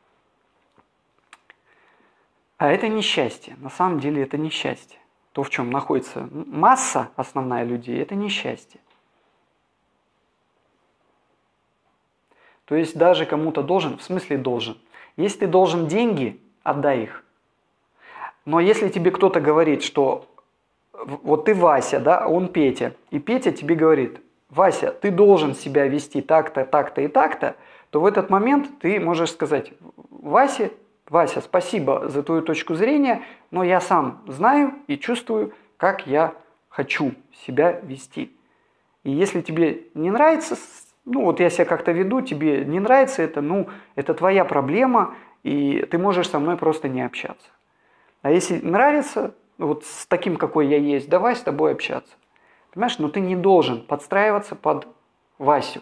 А это не счастье. На самом деле это не счастье. То, в чем находится масса основная людей, это не счастье. То есть даже кому-то должен, в смысле должен. Если ты должен деньги, отдай их. Но если тебе кто-то говорит, что вот ты Вася, да, он Петя, и Петя тебе говорит, Вася, ты должен себя вести так-то, так-то и так-то, то в этот момент ты можешь сказать, Вася, спасибо за твою точку зрения, но я сам знаю и чувствую, как я хочу себя вести. И если тебе не нравится, ну вот я себя как-то веду, тебе не нравится это, ну это твоя проблема, и ты можешь со мной просто не общаться. А если нравится, вот с таким, какой я есть, давай с тобой общаться. Понимаешь, но ты не должен подстраиваться под Васю.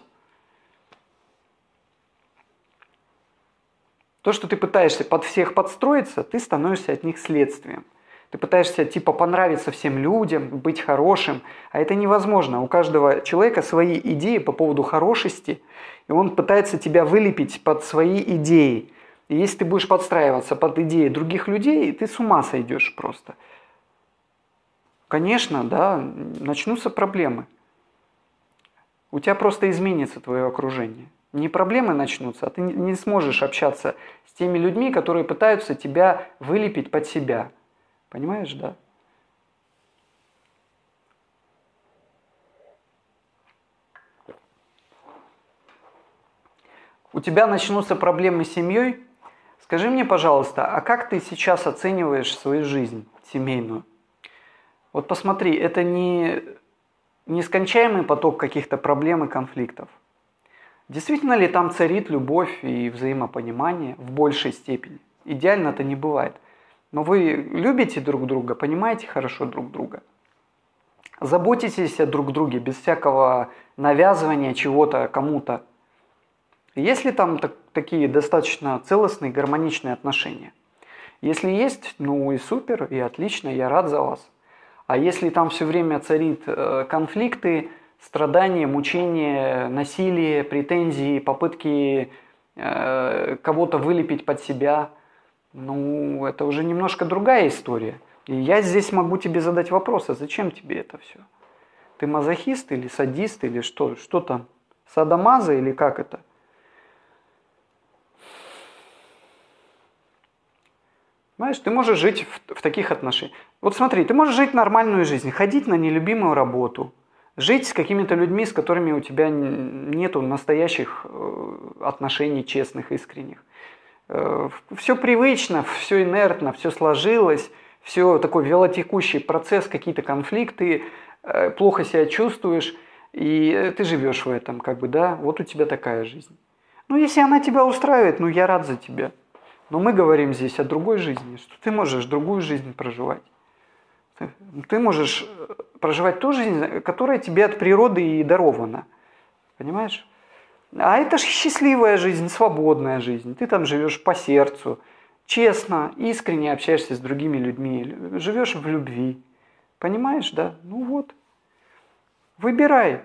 То, что ты пытаешься под всех подстроиться, ты становишься от них следствием. Ты пытаешься типа понравиться всем людям, быть хорошим, а это невозможно. У каждого человека свои идеи по поводу хорошести, и он пытается тебя вылепить под свои идеи. И если ты будешь подстраиваться под идеи других людей, ты с ума сойдешь просто. Конечно, да, начнутся проблемы. У тебя просто изменится твое окружение. Не проблемы начнутся, а ты не сможешь общаться с теми людьми, которые пытаются тебя вылепить под себя. Понимаешь, да? У тебя начнутся проблемы с семьей. Скажи мне, пожалуйста, а как ты сейчас оцениваешь свою жизнь семейную? Вот посмотри, это не нескончаемый поток каких-то проблем и конфликтов. Действительно ли там царит любовь и взаимопонимание в большей степени? Идеально это не бывает. Но вы любите друг друга, понимаете хорошо друг друга. Заботитесь о друг друге без всякого навязывания чего-то кому-то. Есть ли там такие достаточно целостные, гармоничные отношения? Если есть, ну и супер, и отлично, я рад за вас. А если там все время царит конфликты, страдания, мучения, насилие, претензии, попытки кого-то вылепить под себя, ну, это уже немножко другая история. И я здесь могу тебе задать вопрос, а зачем тебе это все? Ты мазохист или садист, или что? Что там? Садомаза или как это? Понимаешь, ты можешь жить в таких отношениях. Вот смотри, ты можешь жить нормальную жизнь, ходить на нелюбимую работу, жить с какими-то людьми, с которыми у тебя нету настоящих отношений честных, искренних. Все привычно, все инертно, все сложилось, все такой велотекущий процесс, какие-то конфликты, плохо себя чувствуешь, и ты живешь в этом, как бы, да, вот у тебя такая жизнь. Ну, если она тебя устраивает, ну, я рад за тебя. Но мы говорим здесь о другой жизни, что ты можешь другую жизнь проживать. Ты можешь проживать ту жизнь, которая тебе от природы и дарована. Понимаешь? А это же счастливая жизнь, свободная жизнь. Ты там живешь по сердцу, честно, искренне общаешься с другими людьми, живешь в любви. Понимаешь, да? Ну вот. Выбирай.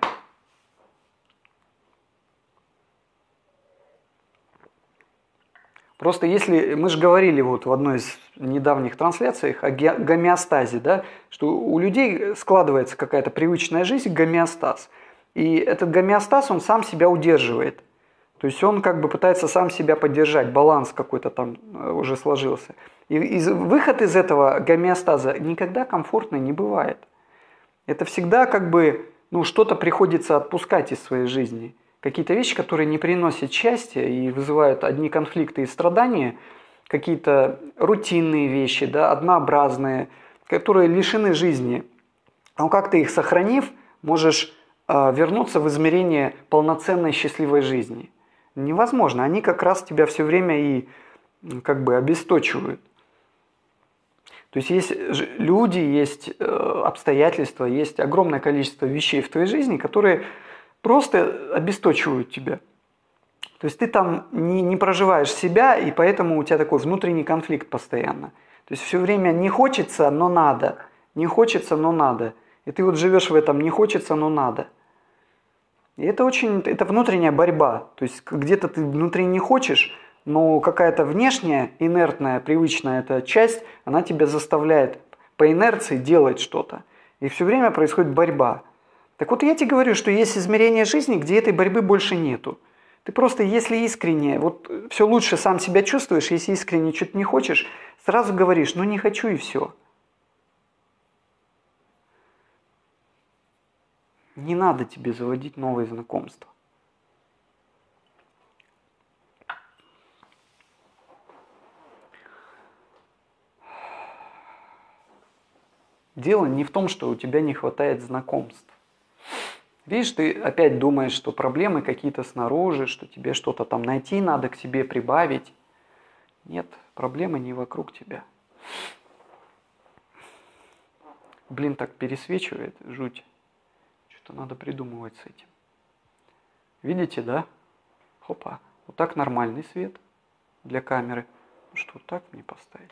Просто если, мы же говорили вот в одной из недавних трансляциях о гомеостазе, да, что у людей складывается какая-то привычная жизнь, гомеостаз. И этот гомеостаз, он сам себя удерживает. То есть он как бы пытается сам себя поддержать, баланс какой-то там уже сложился. И выход из этого гомеостаза никогда комфортный не бывает. Это всегда как бы, ну, что-то приходится отпускать из своей жизни. Какие-то вещи, которые не приносят счастья и вызывают одни конфликты и страдания, какие-то рутинные вещи, да, однообразные, которые лишены жизни. Но как ты их сохранив, можешь вернуться в измерение полноценной счастливой жизни. Невозможно. Они как раз тебя все время и как бы обесточивают. То есть есть люди, есть обстоятельства, есть огромное количество вещей в твоей жизни, которые просто обесточивают тебя. То есть ты там не проживаешь себя, и поэтому у тебя такой внутренний конфликт постоянно. То есть все время не хочется, но надо. Не хочется, но надо. И ты вот живешь в этом не хочется, но надо. И это это внутренняя борьба. То есть где-то ты внутри не хочешь, но какая-то внешняя, инертная, привычная эта часть, она тебя заставляет по инерции делать что-то. И все время происходит борьба. Так вот я тебе говорю, что есть измерение жизни, где этой борьбы больше нету. Ты просто, если искренне, вот все лучше сам себя чувствуешь, если искренне что-то не хочешь, сразу говоришь, ну не хочу и все. Не надо тебе заводить новые знакомства. Дело не в том, что у тебя не хватает знакомств. Видишь, ты опять думаешь, что проблемы какие-то снаружи, что тебе что-то там найти надо, к себе прибавить. Нет, проблемы не вокруг тебя. Блин, так пересвечивает, жуть. Что-то надо придумывать с этим. Видите, да? Хопа. Вот так нормальный свет для камеры. Что, так мне поставить?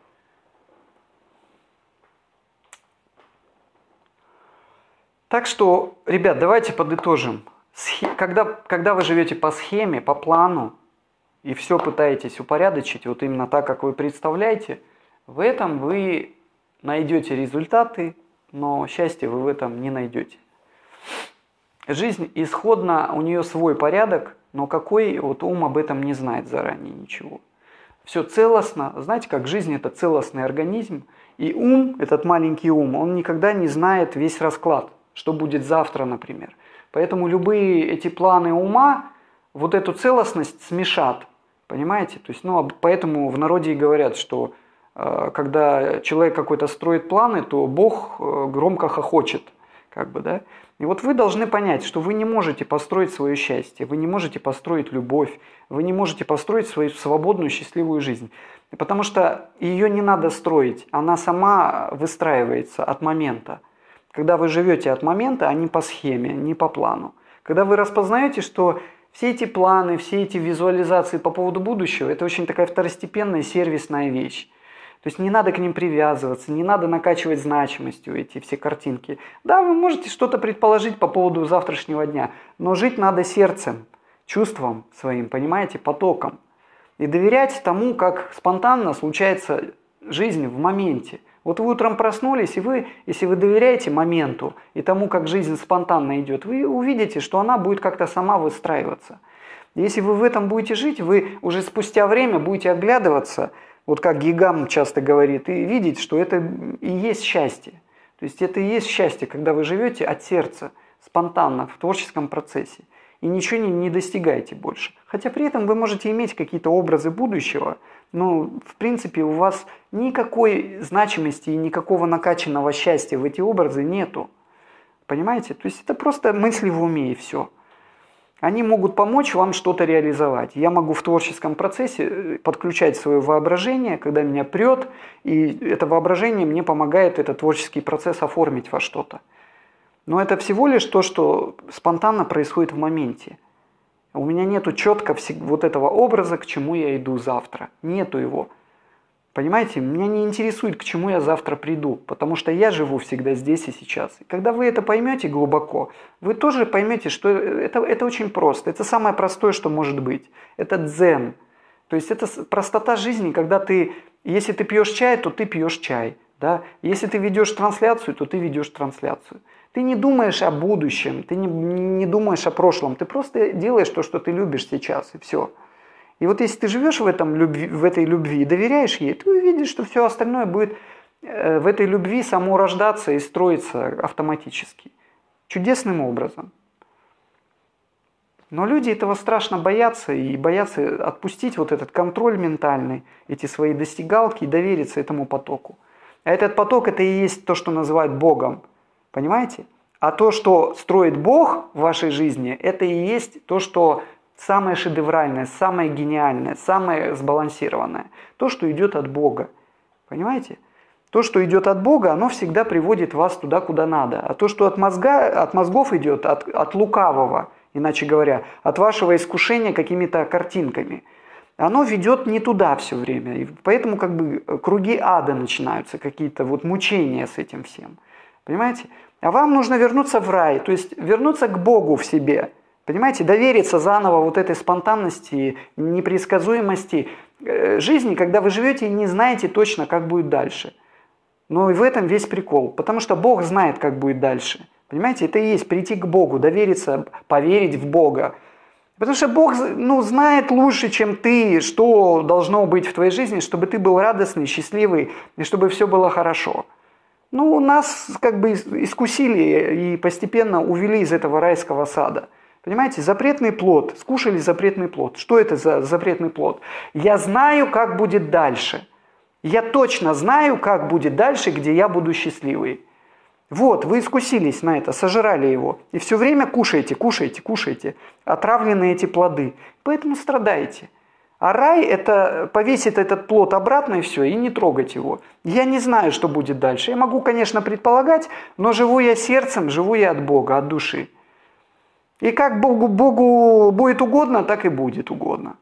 Так что, ребят, давайте подытожим. Когда вы живете по схеме, по плану, и все пытаетесь упорядочить, вот именно так, как вы представляете, в этом вы найдете результаты, но счастья вы в этом не найдете. Жизнь исходно, у нее свой порядок, но какой, вот ум об этом не знает заранее ничего. Все целостно, знаете, как жизнь это целостный организм, и ум, этот маленький ум, он никогда не знает весь расклад. Что будет завтра, например. Поэтому любые эти планы ума вот эту целостность смешат. Понимаете? То есть, поэтому в народе и говорят, что когда человек какой-то строит планы, то Бог громко хохочет. Как бы, да? И вот вы должны понять, что вы не можете построить свое счастье, вы не можете построить любовь, вы не можете построить свою свободную, счастливую жизнь. Потому что ее не надо строить, она сама выстраивается от момента. Когда вы живете от момента, а не по схеме, не по плану. Когда вы распознаете, что все эти планы, все эти визуализации по поводу будущего, это очень такая второстепенная сервисная вещь. То есть не надо к ним привязываться, не надо накачивать значимостью эти все картинки. Да, вы можете что-то предположить по поводу завтрашнего дня, но жить надо сердцем, чувством своим, понимаете, потоком. И доверять тому, как спонтанно случается жизнь в моменте. Вот вы утром проснулись, и вы, если вы доверяете моменту и тому, как жизнь спонтанно идет, вы увидите, что она будет как-то сама выстраиваться. Если вы в этом будете жить, вы уже спустя время будете оглядываться, вот как Гигам часто говорит, и видеть, что это и есть счастье. То есть это и есть счастье, когда вы живете от сердца, спонтанно, в творческом процессе. И ничего не достигаете больше. Хотя при этом вы можете иметь какие-то образы будущего, но в принципе у вас никакой значимости и никакого накачанного счастья в эти образы нету. Понимаете? То есть это просто мысли в уме и все. Они могут помочь вам что-то реализовать. Я могу в творческом процессе подключать свое воображение, когда меня прет, и это воображение мне помогает этот творческий процесс оформить во что-то. Но это всего лишь то, что спонтанно происходит в моменте. У меня нету четко вот этого образа, к чему я иду завтра. Нету его. Понимаете, меня не интересует, к чему я завтра приду, потому что я живу всегда здесь и сейчас. И когда вы это поймете глубоко, вы тоже поймете, что это очень просто. Это самое простое, что может быть. Это дзен. То есть это простота жизни, когда если ты пьешь чай, то ты пьешь чай. Да? Если ты ведешь трансляцию, то ты ведешь трансляцию. Ты не думаешь о будущем, ты не думаешь о прошлом, ты просто делаешь то, что ты любишь сейчас, и все. И вот если ты живешь в этой любви и доверяешь ей, ты увидишь, что все остальное будет в этой любви само рождаться и строиться автоматически. Чудесным образом. Но люди этого страшно боятся и боятся отпустить вот этот контроль ментальный, эти свои достигалки и довериться этому потоку. А этот поток это и есть то, что называют Богом. Понимаете? А то, что строит Бог в вашей жизни, это и есть то, что самое шедевральное, самое гениальное, самое сбалансированное. То, что идет от Бога. Понимаете? То, что идет от Бога, оно всегда приводит вас туда, куда надо. А то, что от мозгов идет, от лукавого, иначе говоря, от вашего искушения какими-то картинками, оно ведет не туда все время. И поэтому как бы круги ада начинаются, какие-то вот мучения с этим всем. Понимаете? А вам нужно вернуться в рай, то есть вернуться к Богу в себе. Понимаете, довериться заново вот этой спонтанности, непредсказуемости жизни, когда вы живете и не знаете точно, как будет дальше. Но и в этом весь прикол, потому что Бог знает, как будет дальше. Понимаете, это и есть прийти к Богу, довериться, поверить в Бога. Потому что Бог знает лучше, чем ты, что должно быть в твоей жизни, чтобы ты был радостный, счастливый, и чтобы все было хорошо. Ну, нас как бы искусили и постепенно увели из этого райского сада. Понимаете, запретный плод, скушали запретный плод. Что это за запретный плод? Я знаю, как будет дальше. Я точно знаю, как будет дальше, где я буду счастливый. Вот, вы искусились на это, сожрали его. И все время кушаете, кушаете, кушаете. Отравлены эти плоды. Поэтому страдаете. А рай – это повесить этот плод обратно и все, и не трогать его. Я не знаю, что будет дальше. Я могу, конечно, предполагать, но живу я сердцем, живу я от Бога, от души. И как Богу будет угодно, так и будет угодно.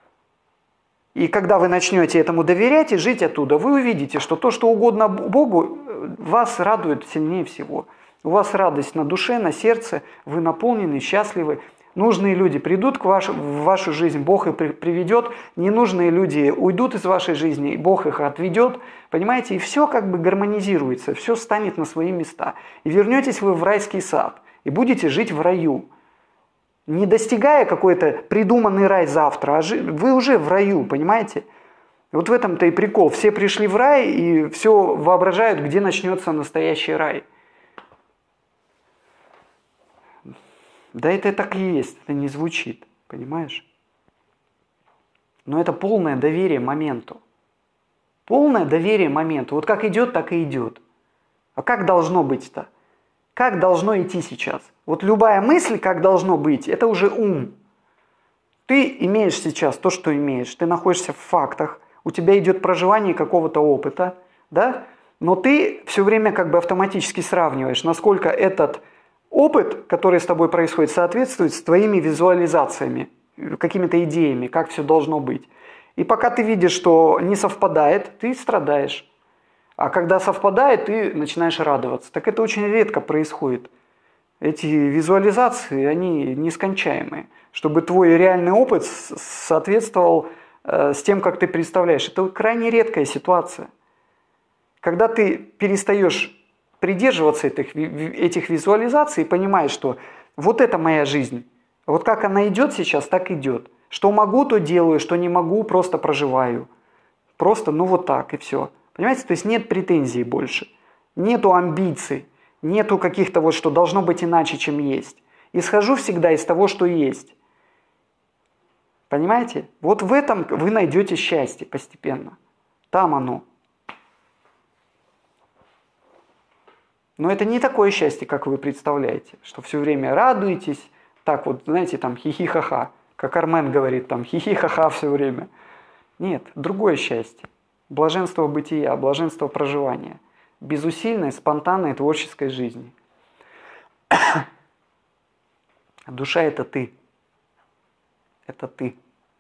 И когда вы начнете этому доверять и жить оттуда, вы увидите, что то, что угодно Богу, вас радует сильнее всего. У вас радость на душе, на сердце, вы наполнены, счастливы. Нужные люди придут в вашу жизнь, Бог их приведет. Ненужные люди уйдут из вашей жизни, Бог их отведет. Понимаете, и все как бы гармонизируется, все станет на свои места. И вернетесь вы в райский сад, и будете жить в раю. Не достигая какой-то придуманный рай завтра, а вы уже в раю, понимаете? Вот в этом-то и прикол. Все пришли в рай и все воображают, где начнется настоящий рай. Да это так и есть, это не звучит, понимаешь? Но это полное доверие моменту. Полное доверие моменту. Вот как идет, так и идет. А как должно быть-то? Как должно идти сейчас? Вот любая мысль, как должно быть, это уже ум. Ты имеешь сейчас то, что имеешь. Ты находишься в фактах. У тебя идет проживание какого-то опыта. Да? Но ты все время как бы автоматически сравниваешь, насколько этот опыт, который с тобой происходит, соответствует с твоими визуализациями, какими-то идеями, как все должно быть. И пока ты видишь, что не совпадает, ты страдаешь. А когда совпадает, ты начинаешь радоваться. Так это очень редко происходит. Эти визуализации, они нескончаемые. Чтобы твой реальный опыт соответствовал с тем, как ты представляешь. Это крайне редкая ситуация. Когда ты перестаешь придерживаться этих визуализаций и понимаешь, что вот это моя жизнь. Вот как она идет сейчас, так идет. Что могу, то делаю, что не могу, просто проживаю. Просто, ну вот так и все. Понимаете, то есть нет претензий больше. Нету амбиций. Нету каких-то вот, что должно быть иначе, чем есть. Исхожу всегда из того, что есть. Понимаете? Вот в этом вы найдете счастье постепенно. Там оно. Но это не такое счастье, как вы представляете, что все время радуетесь, так вот, знаете, там хихи-ха-ха, как Армен говорит, там хихи-ха-ха все время. Нет, другое счастье. Блаженство бытия, блаженство проживания. Безусильной, спонтанной, творческой жизни. Душа – это ты. Это ты.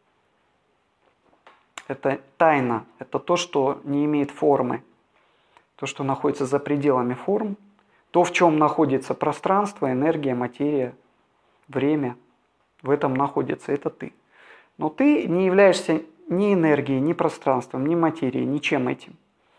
Это тайна, это то, что не имеет формы. То, что находится за пределами форм. То, в чем находится пространство, энергия, материя, время. В этом находится, это ты. Но ты не являешься ни энергией, ни пространством, ни материей, ничем этим.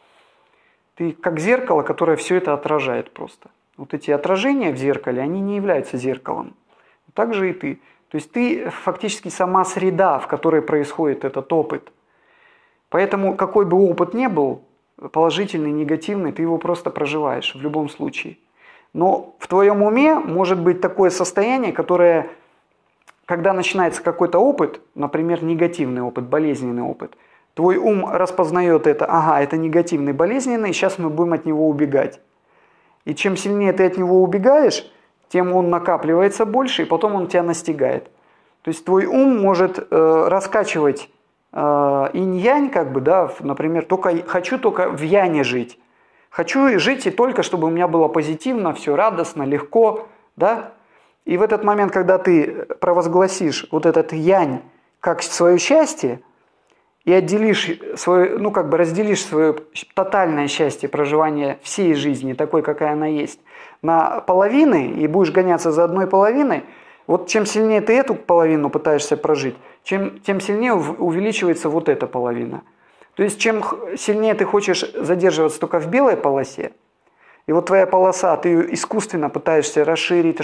Ты как зеркало, которое все это отражает просто. Вот эти отражения в зеркале, они не являются зеркалом. Так же и ты. То есть ты фактически сама среда, в которой происходит этот опыт. Поэтому какой бы опыт ни был, положительный, негативный, ты его просто проживаешь в любом случае. Но в твоем уме может быть такое состояние, которое, когда начинается какой-то опыт, например, негативный опыт, болезненный опыт, твой ум распознает это, ага, это негативный, болезненный, сейчас мы будем от него убегать. И чем сильнее ты от него убегаешь, тем он накапливается больше, и потом он тебя настигает. То есть твой ум может раскачивать инь-янь, как бы, да, например, хочу только в яне жить. Хочу жить и только, чтобы у меня было позитивно, все радостно, легко, да. И в этот момент, когда ты провозгласишь вот этот янь как свое счастье, и отделишь свое, ну как бы разделишь свое тотальное счастье проживания всей жизни, такой, какая она есть, на половины, и будешь гоняться за одной половиной, вот чем сильнее ты эту половину пытаешься прожить, тем сильнее увеличивается вот эта половина. То есть чем сильнее ты хочешь задерживаться только в белой полосе, и вот твоя полоса, ты ее искусственно пытаешься расширить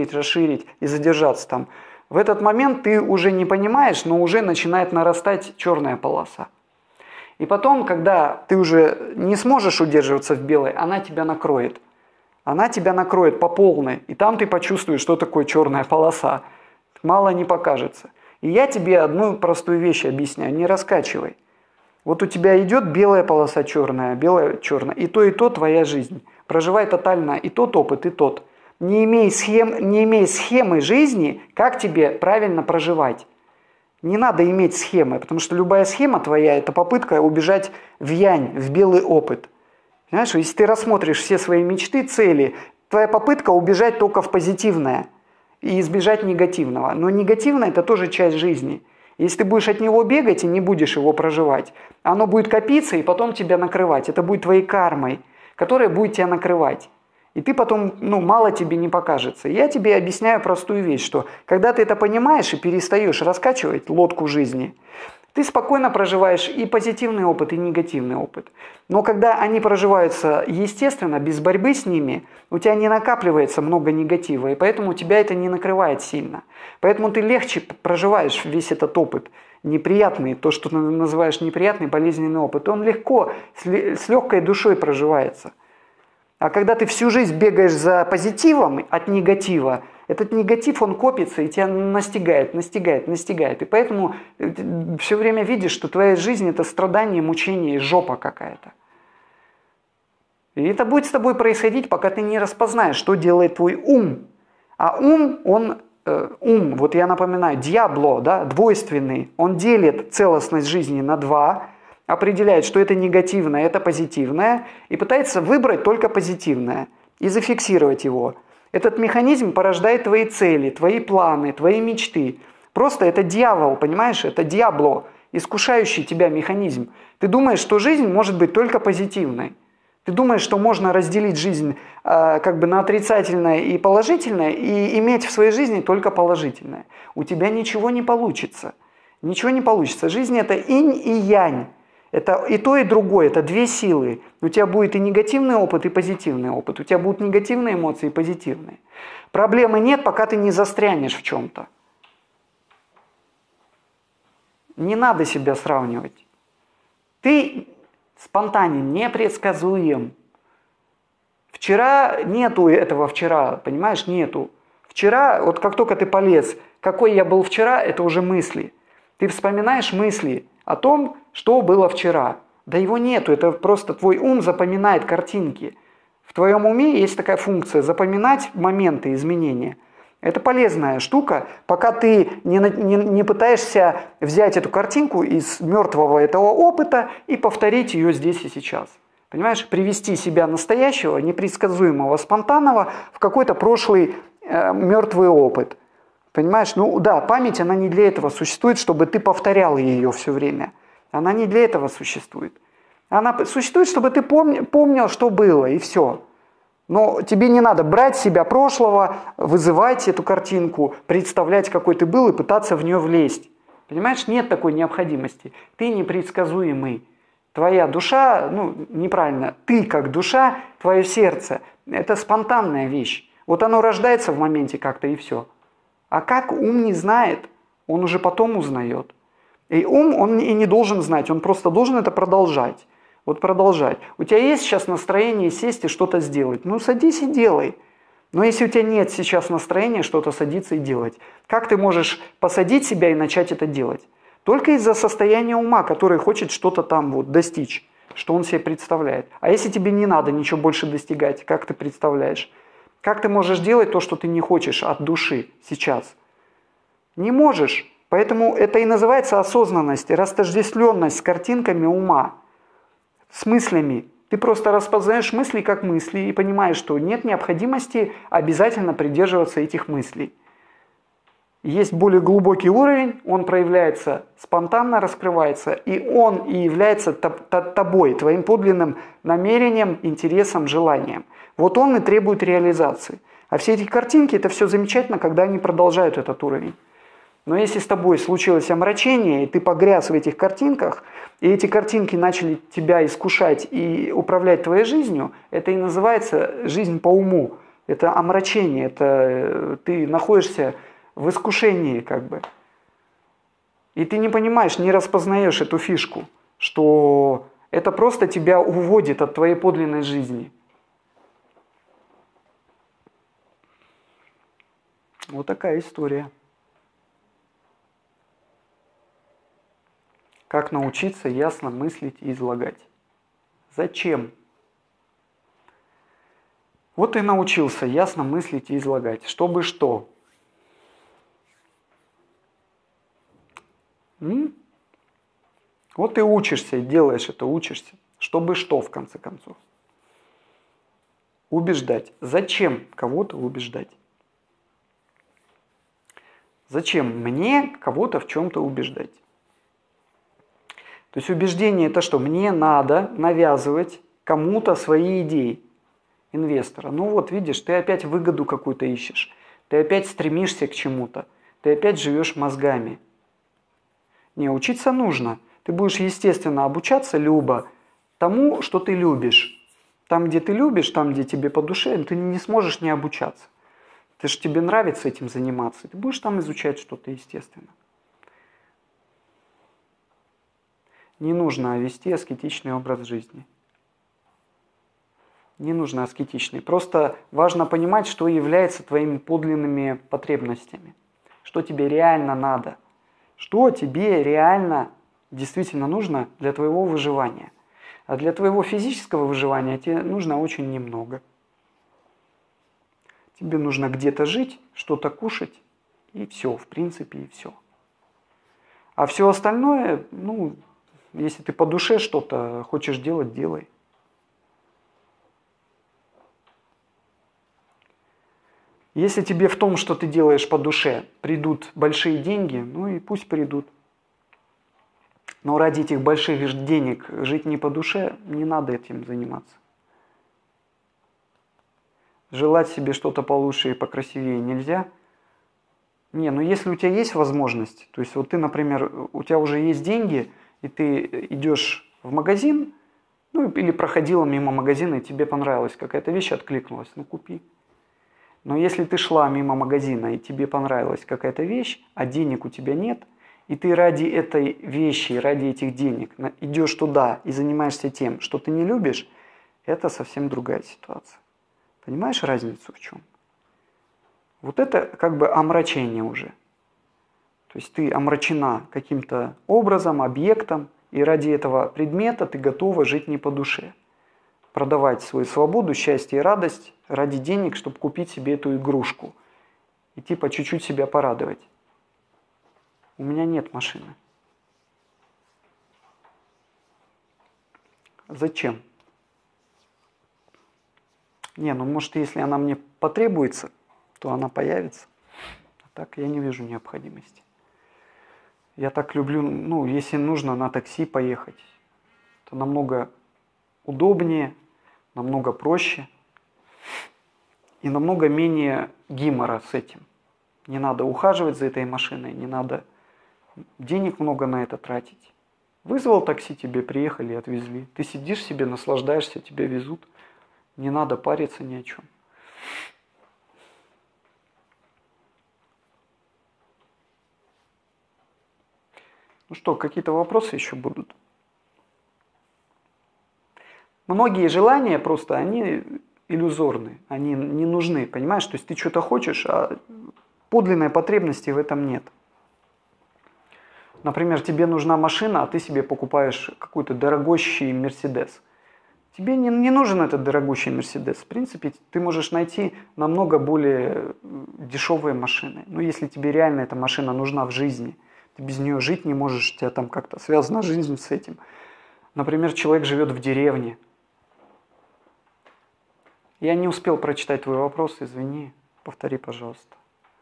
и задержаться там, в этот момент ты уже не понимаешь, но уже начинает нарастать черная полоса. И потом, когда ты уже не сможешь удерживаться в белой, она тебя накроет. Она тебя накроет по полной, и там ты почувствуешь, что такое черная полоса. Мало не покажется. И я тебе одну простую вещь объясняю, не раскачивай. Вот у тебя идет белая полоса черная, и то твоя жизнь. Проживай тотально и тот опыт, и тот. Не имей схемы жизни, как тебе правильно проживать. Не надо иметь схемы, потому что любая схема твоя – это попытка убежать в янь, в белый опыт. Знаешь, если ты рассмотришь все свои мечты, цели, твоя попытка убежать только в позитивное и избежать негативного. Но негативное – это тоже часть жизни. Если ты будешь от него бегать и не будешь его проживать, оно будет копиться и потом тебя накрывать. Это будет твоей кармой, которая будет тебя накрывать. И ты потом, мало тебе не покажется. Я тебе объясняю простую вещь, что когда ты это понимаешь и перестаешь раскачивать лодку жизни, ты спокойно проживаешь и позитивный опыт, и негативный опыт. Но когда они проживаются естественно, без борьбы с ними, у тебя не накапливается много негатива, и поэтому тебя это не накрывает сильно. Поэтому ты легче проживаешь весь этот опыт неприятный, то, что ты называешь неприятный, болезненный опыт. Он легко, с легкой душой проживается. А когда ты всю жизнь бегаешь за позитивом от негатива, этот негатив, он копится и тебя настигает. И поэтому все время видишь, что твоя жизнь – это страдание, мучение и жопа какая-то. И это будет с тобой происходить, пока ты не распознаешь, что делает твой ум. А ум, вот я напоминаю, дьябло, да, двойственный, он делит целостность жизни на два, определяет, что это негативное, это позитивное, и пытается выбрать только позитивное и зафиксировать его. Этот механизм порождает твои цели, твои планы, твои мечты. Просто это дьявол, понимаешь? Это дьябло. искушающий тебя механизм. Ты думаешь, что жизнь может быть только позитивной. Ты думаешь, что можно разделить жизнь как бы на отрицательное и положительное и иметь в своей жизни только положительное. У тебя ничего не получится. Ничего не получится. Жизнь – это инь и янь. Это и то, и другое. Это две силы. У тебя будет и негативный опыт, и позитивный опыт. У тебя будут негативные эмоции, и позитивные. Проблемы нет, пока ты не застрянешь в чем-то. Не надо себя сравнивать. Ты спонтанен, непредсказуем. Вчера нету этого вчера, понимаешь, нету. Вчера, вот как только ты полез, какой я был вчера, это уже мысли. Ты вспоминаешь мысли о том, что было вчера. Да его нету, это просто твой ум запоминает картинки. В твоем уме есть такая функция запоминать моменты изменения. Это полезная штука, пока ты не пытаешься взять эту картинку из мертвого этого опыта и повторить ее здесь и сейчас. Понимаешь, привести себя настоящего, непредсказуемого, спонтанного в какой-то прошлый мертвый опыт. Понимаешь, ну да, память, она не для этого существует, чтобы ты повторял ее все время. Она не для этого существует. Она существует, чтобы ты помнил, что было, и все. Но тебе не надо брать себя прошлого, вызывать эту картинку, представлять, какой ты был, и пытаться в нее влезть. Понимаешь, нет такой необходимости. Ты непредсказуемый. Твоя душа, ну, неправильно, ты как душа, твое сердце, это спонтанная вещь. Вот оно рождается в моменте как-то, и все. А как ум не знает, он уже потом узнает. И ум, он и не должен знать, он просто должен это продолжать. Вот продолжать. У тебя есть сейчас настроение сесть и что-то сделать? Ну, садись и делай. Но если у тебя нет сейчас настроения что-то садиться и делать, как ты можешь посадить себя и начать это делать? Только из-за состояния ума, который хочет что-то там вот достичь, что он себе представляет. А если тебе не надо ничего больше достигать, как ты представляешь? Как ты можешь делать то, что ты не хочешь от души сейчас? Не можешь. Поэтому это и называется осознанность, растождествленность с картинками ума, с мыслями. Ты просто распознаешь мысли как мысли и понимаешь, что нет необходимости обязательно придерживаться этих мыслей. Есть более глубокий уровень, он проявляется спонтанно, раскрывается, и он и является тобой, твоим подлинным намерением, интересом, желанием. Вот он и требует реализации. А все эти картинки, это все замечательно, когда они продолжают этот уровень. Но если с тобой случилось омрачение, и ты погряз в этих картинках, и эти картинки начали тебя искушать и управлять твоей жизнью, это и называется жизнь по уму. Это омрачение, это ты находишься в искушении как бы. И ты не понимаешь, не распознаешь эту фишку, что это просто тебя уводит от твоей подлинной жизни. Вот такая история. Как научиться ясно мыслить и излагать? Зачем? Вот и научился ясно мыслить и излагать. Чтобы что? Вот ты учишься и делаешь это, учишься. Чтобы что, в конце концов? Убеждать. Зачем кого-то убеждать? Зачем мне кого-то в чем-то убеждать? То есть убеждение это что? Мне надо навязывать кому-то свои идеи инвестора. Ну вот видишь, ты опять выгоду какую-то ищешь. Ты опять стремишься к чему-то. Ты опять живешь мозгами. Не, учиться нужно. Ты будешь, естественно, обучаться любо тому, что ты любишь. Там, где ты любишь, там, где тебе по душе, ты не сможешь не обучаться. Ты же тебе нравится этим заниматься. Ты будешь там изучать что-то, естественно. Не нужно вести аскетичный образ жизни. Не нужно аскетичный. Просто важно понимать, что является твоими подлинными потребностями. Что тебе реально надо. Что тебе реально действительно нужно для твоего выживания. А для твоего физического выживания тебе нужно очень немного. Тебе нужно где-то жить, что-то кушать, и все, в принципе, и все. А все остальное, ну, если ты по душе что-то хочешь делать, делай. Если тебе в том, что ты делаешь по душе, придут большие деньги, ну и пусть придут. Но ради этих больших денег жить не по душе, не надо этим заниматься. Желать себе что-то получше и покрасивее нельзя. Не, ну если у тебя есть возможность, то есть вот ты, например, у тебя уже есть деньги, и ты идешь в магазин, ну или проходила мимо магазина, и тебе понравилась какая-то вещь, откликнулась, ну купи. Но если ты шла мимо магазина, и тебе понравилась какая-то вещь, а денег у тебя нет, и ты ради этой вещи, ради этих денег идешь туда и занимаешься тем, что ты не любишь, это совсем другая ситуация. Понимаешь разницу в чем? Вот это как бы омрачение уже. То есть ты омрачена каким-то образом, объектом, и ради этого предмета ты готова жить не по душе. Продавать свою свободу, счастье и радость ради денег, чтобы купить себе эту игрушку. И типа чуть-чуть себя порадовать. У меня нет машины. Зачем? Не, ну может, если она мне потребуется, то она появится. А так я не вижу необходимости. Я так люблю, ну, если нужно на такси поехать, то намного удобнее, намного проще и намного менее гемора с этим. Не надо ухаживать за этой машиной, не надо денег много на это тратить. Вызвал такси, тебе приехали, отвезли. Ты сидишь себе, наслаждаешься, тебя везут. Не надо париться ни о чем. Ну что, какие-то вопросы еще будут? Многие желания просто, они иллюзорны, они не нужны, понимаешь? То есть ты что-то хочешь, а подлинной потребности в этом нет. Например, тебе нужна машина, а ты себе покупаешь какой-то дорогущий Мерседес. Тебе не нужен этот дорогущий Мерседес. В принципе, ты можешь найти намного более дешевые машины. Но если тебе реально эта машина нужна в жизни, ты без нее жить не можешь, у тебя там как-то связана жизнь с этим. Например, человек живет в деревне. Я не успел прочитать твой вопрос, извини, повтори, пожалуйста.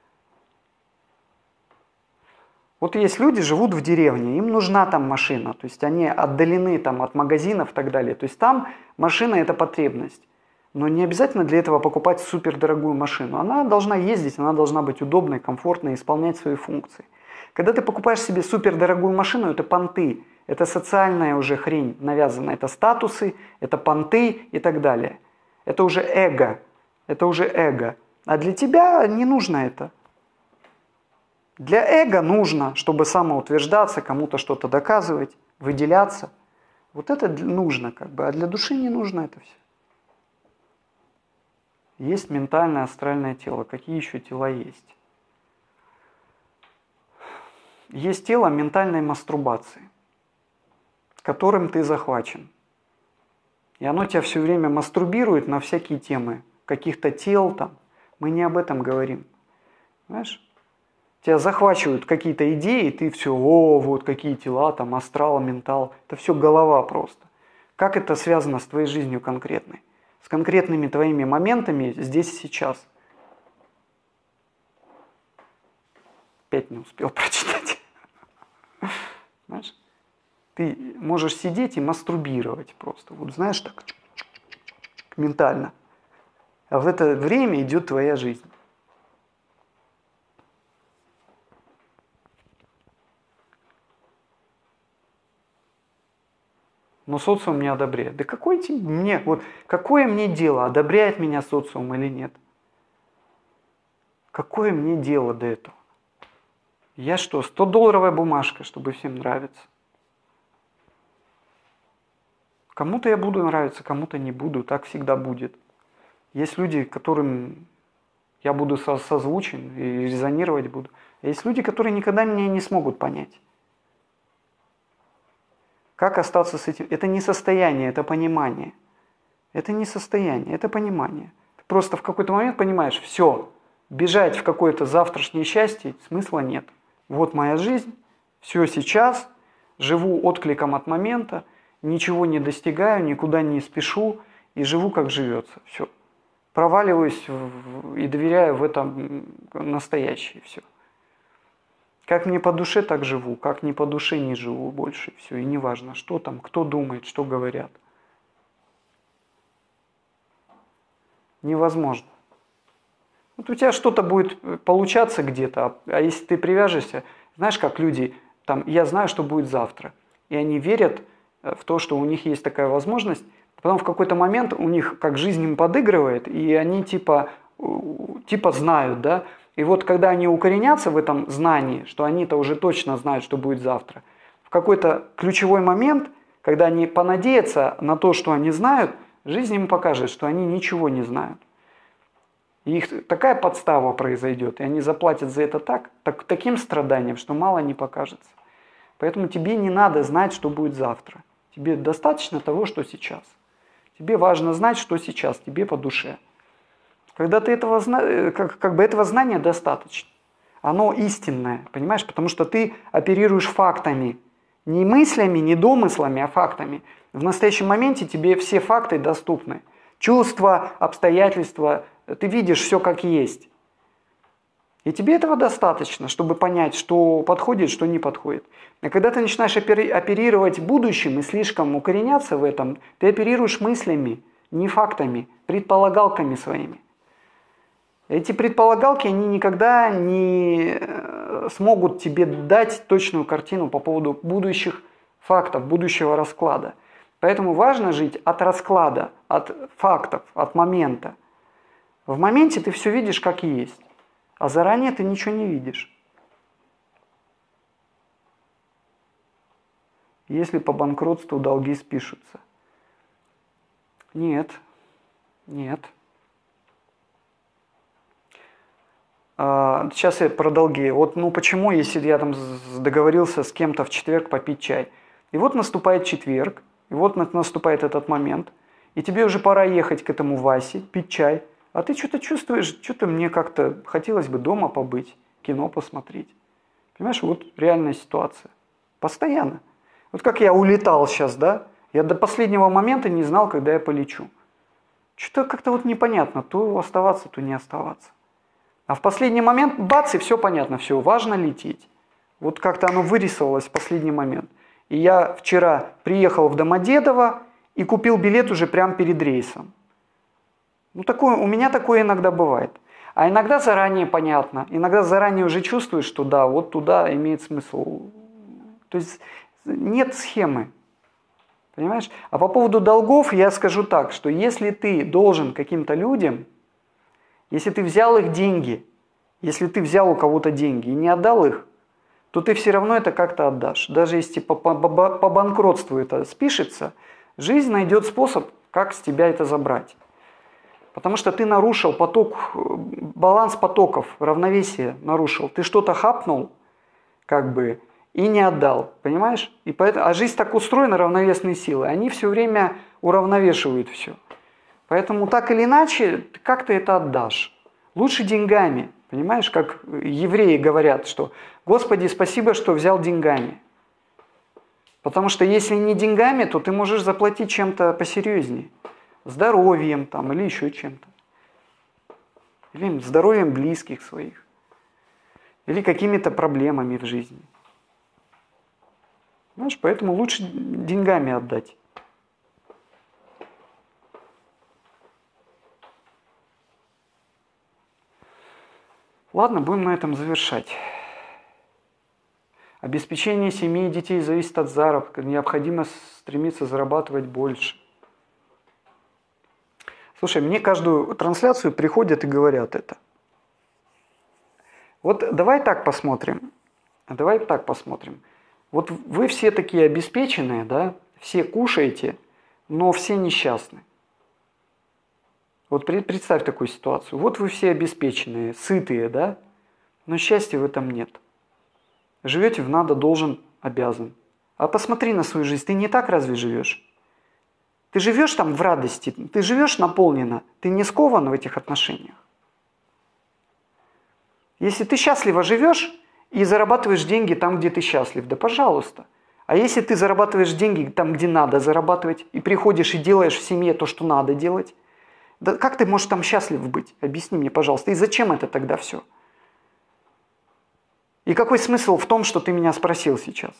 Вот есть люди, живут в деревне, им нужна там машина, то есть они отдалены там от магазинов и так далее. То есть там машина – это потребность. Но не обязательно для этого покупать супердорогую машину. Она должна ездить, она должна быть удобной, комфортной, исполнять свои функции. Когда ты покупаешь себе супердорогую машину, это понты, это социальная уже хрень навязана, это статусы, это понты и так далее. Это уже эго, это уже эго. А для тебя не нужно это. Для эго нужно, чтобы самоутверждаться, кому-то что-то доказывать, выделяться. Вот это нужно как бы, а для души не нужно это все. Есть ментальное, астральное тело. Какие еще тела есть? Есть тело ментальной мастурбации, которым ты захвачен. И оно тебя все время мастурбирует на всякие темы, каких-то тел там. Мы не об этом говорим. Понимаешь? Тебя захвачивают какие-то идеи, и ты все, вот какие тела, там, астрал, ментал. Это все голова просто. Как это связано с твоей жизнью конкретной? С конкретными твоими моментами здесь и сейчас. Опять не успел прочитать. Знаешь? Ты можешь сидеть и мастурбировать просто. Вот знаешь, так ментально. А в это время идет твоя жизнь. Но социум не одобряет. Да какое мне дело, одобряет меня социум или нет? Какое мне дело до этого? Я что, 100-долларовая бумажка, чтобы всем нравиться? Кому-то я буду нравиться, кому-то не буду, так всегда будет. Есть люди, которым я буду созвучен и резонировать буду. А есть люди, которые никогда меня не смогут понять. Как остаться с этим? Это не состояние, это понимание. Это не состояние, это понимание. Ты просто в какой-то момент понимаешь, все, бежать в какое-то завтрашнее счастье смысла нет. Вот моя жизнь, все сейчас, живу откликом от момента, ничего не достигаю, никуда не спешу и живу как живется. Все. Проваливаюсь и доверяю в этом настоящее все. Как мне по душе, так живу. Как не по душе, не живу больше. Все, и неважно, что там, кто думает, что говорят. Невозможно. Вот у тебя что-то будет получаться где-то, а если ты привяжешься, знаешь, как люди, там, я знаю, что будет завтра. И они верят в то, что у них есть такая возможность. Потом в какой-то момент у них как жизнь им подыгрывает, и они типа знают, да. И вот когда они укоренятся в этом знании, что они-то уже точно знают, что будет завтра, в какой-то ключевой момент, когда они понадеются на то, что они знают, жизнь им покажет, что они ничего не знают. И их такая подстава произойдет, и они заплатят за это таким страданием, что мало не покажется. Поэтому тебе не надо знать, что будет завтра. Тебе достаточно того, что сейчас. Тебе важно знать, что сейчас, тебе по душе. Когда ты этого знания достаточно. Оно истинное, понимаешь? Потому что ты оперируешь фактами. Не мыслями, не домыслами, а фактами. В настоящем моменте тебе все факты доступны. Чувства, обстоятельства, ты видишь все как есть. И тебе этого достаточно, чтобы понять, что подходит, что не подходит. А когда ты начинаешь оперировать будущим и слишком укореняться в этом, ты оперируешь мыслями, не фактами, предполагалками своими. Эти предполагалки, они никогда не смогут тебе дать точную картину по поводу будущих фактов, будущего расклада. Поэтому важно жить от расклада, от фактов, от момента. В моменте ты все видишь как есть, а заранее ты ничего не видишь. Если по банкротству долги спишутся. Нет. Сейчас я про долги. Вот почему, если я там договорился с кем-то в четверг попить чай, и вот наступает четверг, и вот наступает этот момент, и тебе уже пора ехать к этому Васе, пить чай, а ты что-то чувствуешь, что-то мне как-то хотелось бы дома побыть, кино посмотреть. Понимаешь, вот реальная ситуация. Постоянно. Вот как я улетал сейчас, да? Я до последнего момента не знал, когда я полечу. Что-то как-то вот непонятно, то оставаться, то не оставаться. А в последний момент, бац, и все понятно, все, важно лететь. Вот как-то оно вырисовалось в последний момент. И я вчера приехал в Домодедово и купил билет уже прямо перед рейсом. У меня такое иногда бывает. А иногда заранее понятно, иногда заранее уже чувствуешь, что да, вот туда имеет смысл. То есть нет схемы. Понимаешь? А по поводу долгов я скажу так, что если ты должен каким-то людям, если ты взял их деньги, если ты взял у кого-то деньги и не отдал их, то ты все равно это как-то отдашь. Даже если по банкротству это спишется, жизнь найдет способ, как с тебя это забрать. Потому что ты нарушил баланс потоков, равновесие нарушил. Ты что-то хапнул, и не отдал, понимаешь? А жизнь так устроена, равновесные силы, они все время уравновешивают все. Поэтому так или иначе, как ты это отдашь? Лучше деньгами, понимаешь? Как евреи говорят, что «Господи, спасибо, что взял деньгами». Потому что если не деньгами, то ты можешь заплатить чем-то посерьезнее. Здоровьем там, или еще чем-то. Или здоровьем близких своих. Или какими-то проблемами в жизни. Знаешь, поэтому лучше деньгами отдать. Ладно, будем на этом завершать. Обеспечение семьи и детей зависит от заработка. Необходимо стремиться зарабатывать больше. Слушай, мне каждую трансляцию приходят и говорят это. Вот давай так посмотрим. Вот вы все такие обеспеченные, да? Все кушаете, но все несчастны. Вот представь такую ситуацию. Вот вы все обеспеченные, сытые, да? Но счастья в этом нет. Живете в надо, должен, обязан. А посмотри на свою жизнь. Ты не так разве живешь? Ты живешь там в радости, ты живешь наполненно, ты не скован в этих отношениях. Если ты счастливо живешь и зарабатываешь деньги там, где ты счастлив, да пожалуйста. А если ты зарабатываешь деньги там, где надо зарабатывать, и приходишь и делаешь в семье то, что надо делать, да как ты можешь там счастлив быть? Объясни мне, пожалуйста. И зачем это тогда все? И какой смысл в том, что ты меня спросил сейчас?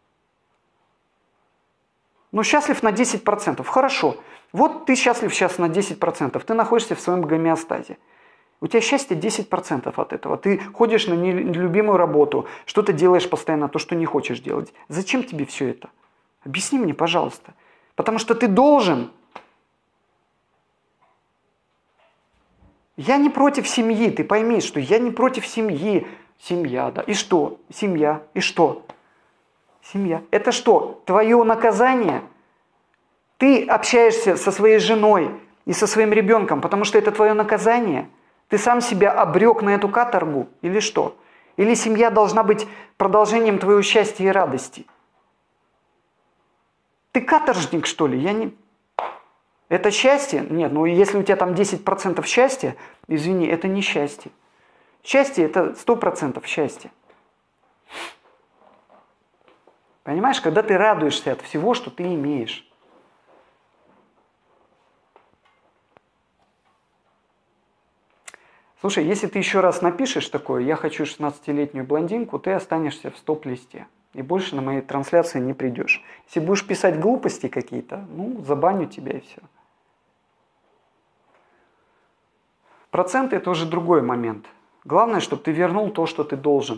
Ну, счастлив на 10%. Хорошо. Вот ты счастлив сейчас на 10%. Ты находишься в своем гомеостазе. У тебя счастье 10% от этого. Ты ходишь на нелюбимую работу, что-то делаешь постоянно, то, что не хочешь делать. Зачем тебе все это? Объясни мне, пожалуйста. Потому что ты должен. Я не против семьи, ты пойми, что я не против семьи. Семья, да. И что? Семья. И что? Семья. Это что? Твое наказание? Ты общаешься со своей женой и со своим ребенком, потому что это твое наказание? Ты сам себя обрек на эту каторгу? Или что? Или семья должна быть продолжением твоего счастья и радости? Ты каторжник, что ли? Я не... Это счастье? Нет, ну если у тебя там 10% счастья, извини, это не счастье. Счастье – это 100% счастья. Понимаешь, когда ты радуешься от всего, что ты имеешь. Слушай, если ты еще раз напишешь такое, я хочу 16-летнюю блондинку, ты останешься в стоп-листе. И больше на моей трансляции не придешь. Если будешь писать глупости какие-то, ну, забаню тебя и все. Проценты – это уже другой момент. Главное, чтобы ты вернул то, что ты должен.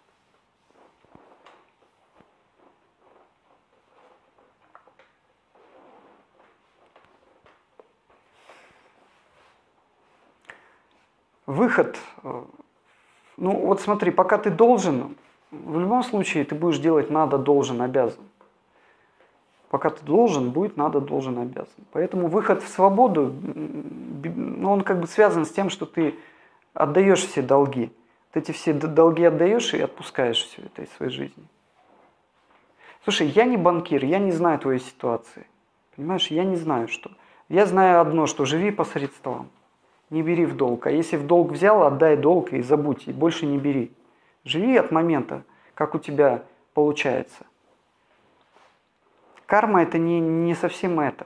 Выход. Ну вот смотри, пока ты должен, в любом случае ты будешь делать надо, должен, обязан. Пока ты должен, будет надо, должен, обязан. Поэтому выход в свободу, ну, он как бы связан с тем, что ты отдаешь все долги. Ты эти все долги отдаешь и отпускаешь все это из своей жизни. Слушай, я не банкир, я не знаю твоей ситуации. Понимаешь, я не знаю, что. Я знаю одно, что живи по средствам. Не бери в долг. А если в долг взял, отдай долг и забудь, и больше не бери. Живи от момента, как у тебя получается. Карма – это не совсем это.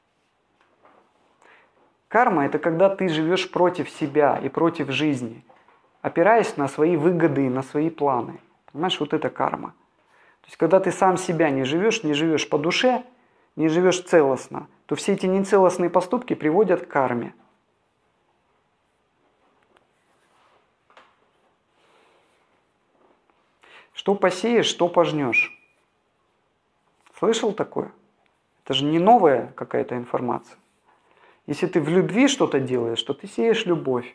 Карма – это когда ты живешь против себя и против жизни, опираясь на свои выгоды и на свои планы. Понимаешь, вот это карма. То есть, когда ты сам себя не живешь по душе, не живешь целостно, то все эти нецелостные поступки приводят к карме. Что посеешь, что пожнешь. Слышал такое? Это же не новая какая-то информация. Если ты в любви что-то делаешь, то ты сеешь любовь.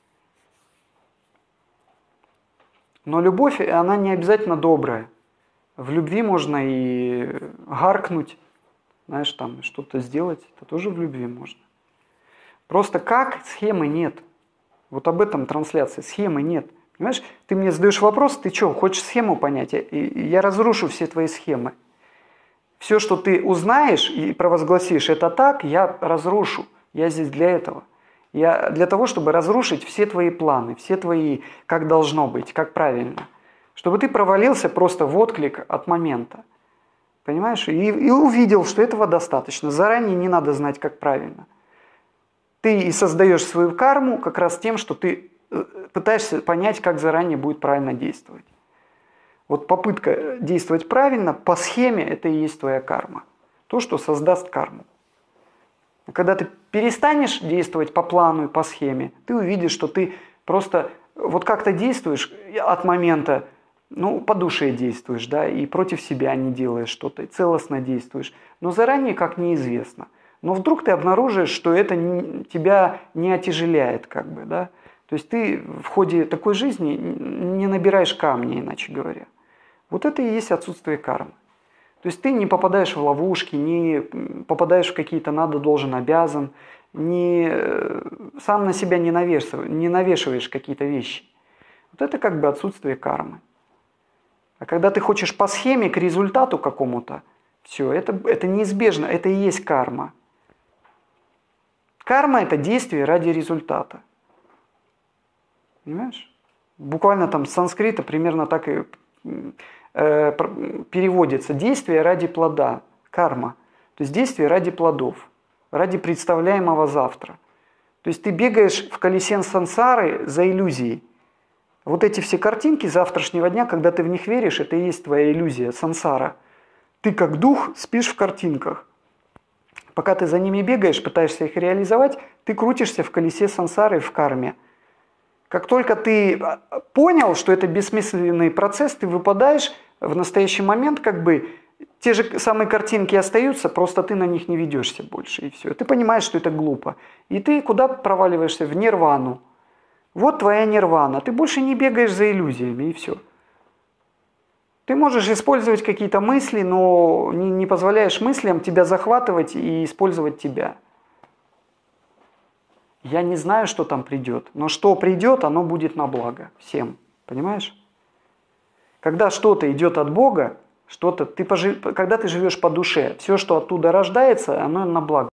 Но любовь, она не обязательно добрая. В любви можно и гаркнуть, знаешь, там что-то сделать, это тоже в любви можно. Просто как, схемы нет. Вот об этом трансляции, схемы нет. Понимаешь, ты мне задаешь вопрос, ты что, хочешь схему понять? Я разрушу все твои схемы. Все, что ты узнаешь и провозгласишь, это так, я разрушу. Я здесь для этого. Я для того, чтобы разрушить все твои планы, все твои, как должно быть, как правильно. Чтобы ты провалился просто в отклик от момента. Понимаешь? И увидел, что этого достаточно. Заранее не надо знать, как правильно. Ты и создаешь свою карму как раз тем, что ты пытаешься понять, как заранее будет правильно действовать. Вот попытка действовать правильно по схеме – это и есть твоя карма. То, что создаст карму. А когда ты перестанешь действовать по плану и по схеме, ты увидишь, что ты просто вот как-то действуешь от момента, ну, по душе действуешь, да, и против себя не делаешь что-то, и целостно действуешь. Но заранее как неизвестно. Но вдруг ты обнаружишь, что это тебя не отяжеляет, как бы, да. То есть ты в ходе такой жизни не набираешь камни, иначе говоря. Вот это и есть отсутствие кармы. То есть ты не попадаешь в ловушки, не попадаешь в какие-то надо, должен, обязан, сам на себя не навешиваешь какие-то вещи. Вот это как бы отсутствие кармы. А когда ты хочешь по схеме к результату какому-то, все, это неизбежно, это и есть карма. Карма – это действие ради результата. Понимаешь? Буквально там с санскрита примерно так и переводится. Действие ради плода, карма. То есть действие ради плодов, ради представляемого завтра. То есть ты бегаешь в колесе сансары за иллюзией. Вот эти все картинки завтрашнего дня, когда ты в них веришь, это и есть твоя иллюзия, сансара. Ты как дух спишь в картинках. Пока ты за ними бегаешь, пытаешься их реализовать, ты крутишься в колесе сансары, в карме. Как только ты понял, что это бессмысленный процесс, ты выпадаешь в настоящий момент, как бы те же самые картинки остаются, просто ты на них не ведешься больше, и все. Ты понимаешь, что это глупо. И ты куда проваливаешься? В нирвану. Вот твоя нирвана. Ты больше не бегаешь за иллюзиями, и все. Ты можешь использовать какие-то мысли, но не позволяешь мыслям тебя захватывать и использовать тебя. Я не знаю, что там придет, но что придет, оно будет на благо всем. Понимаешь? Когда что-то идет от Бога, когда ты живешь по душе, все, что оттуда рождается, оно на благо.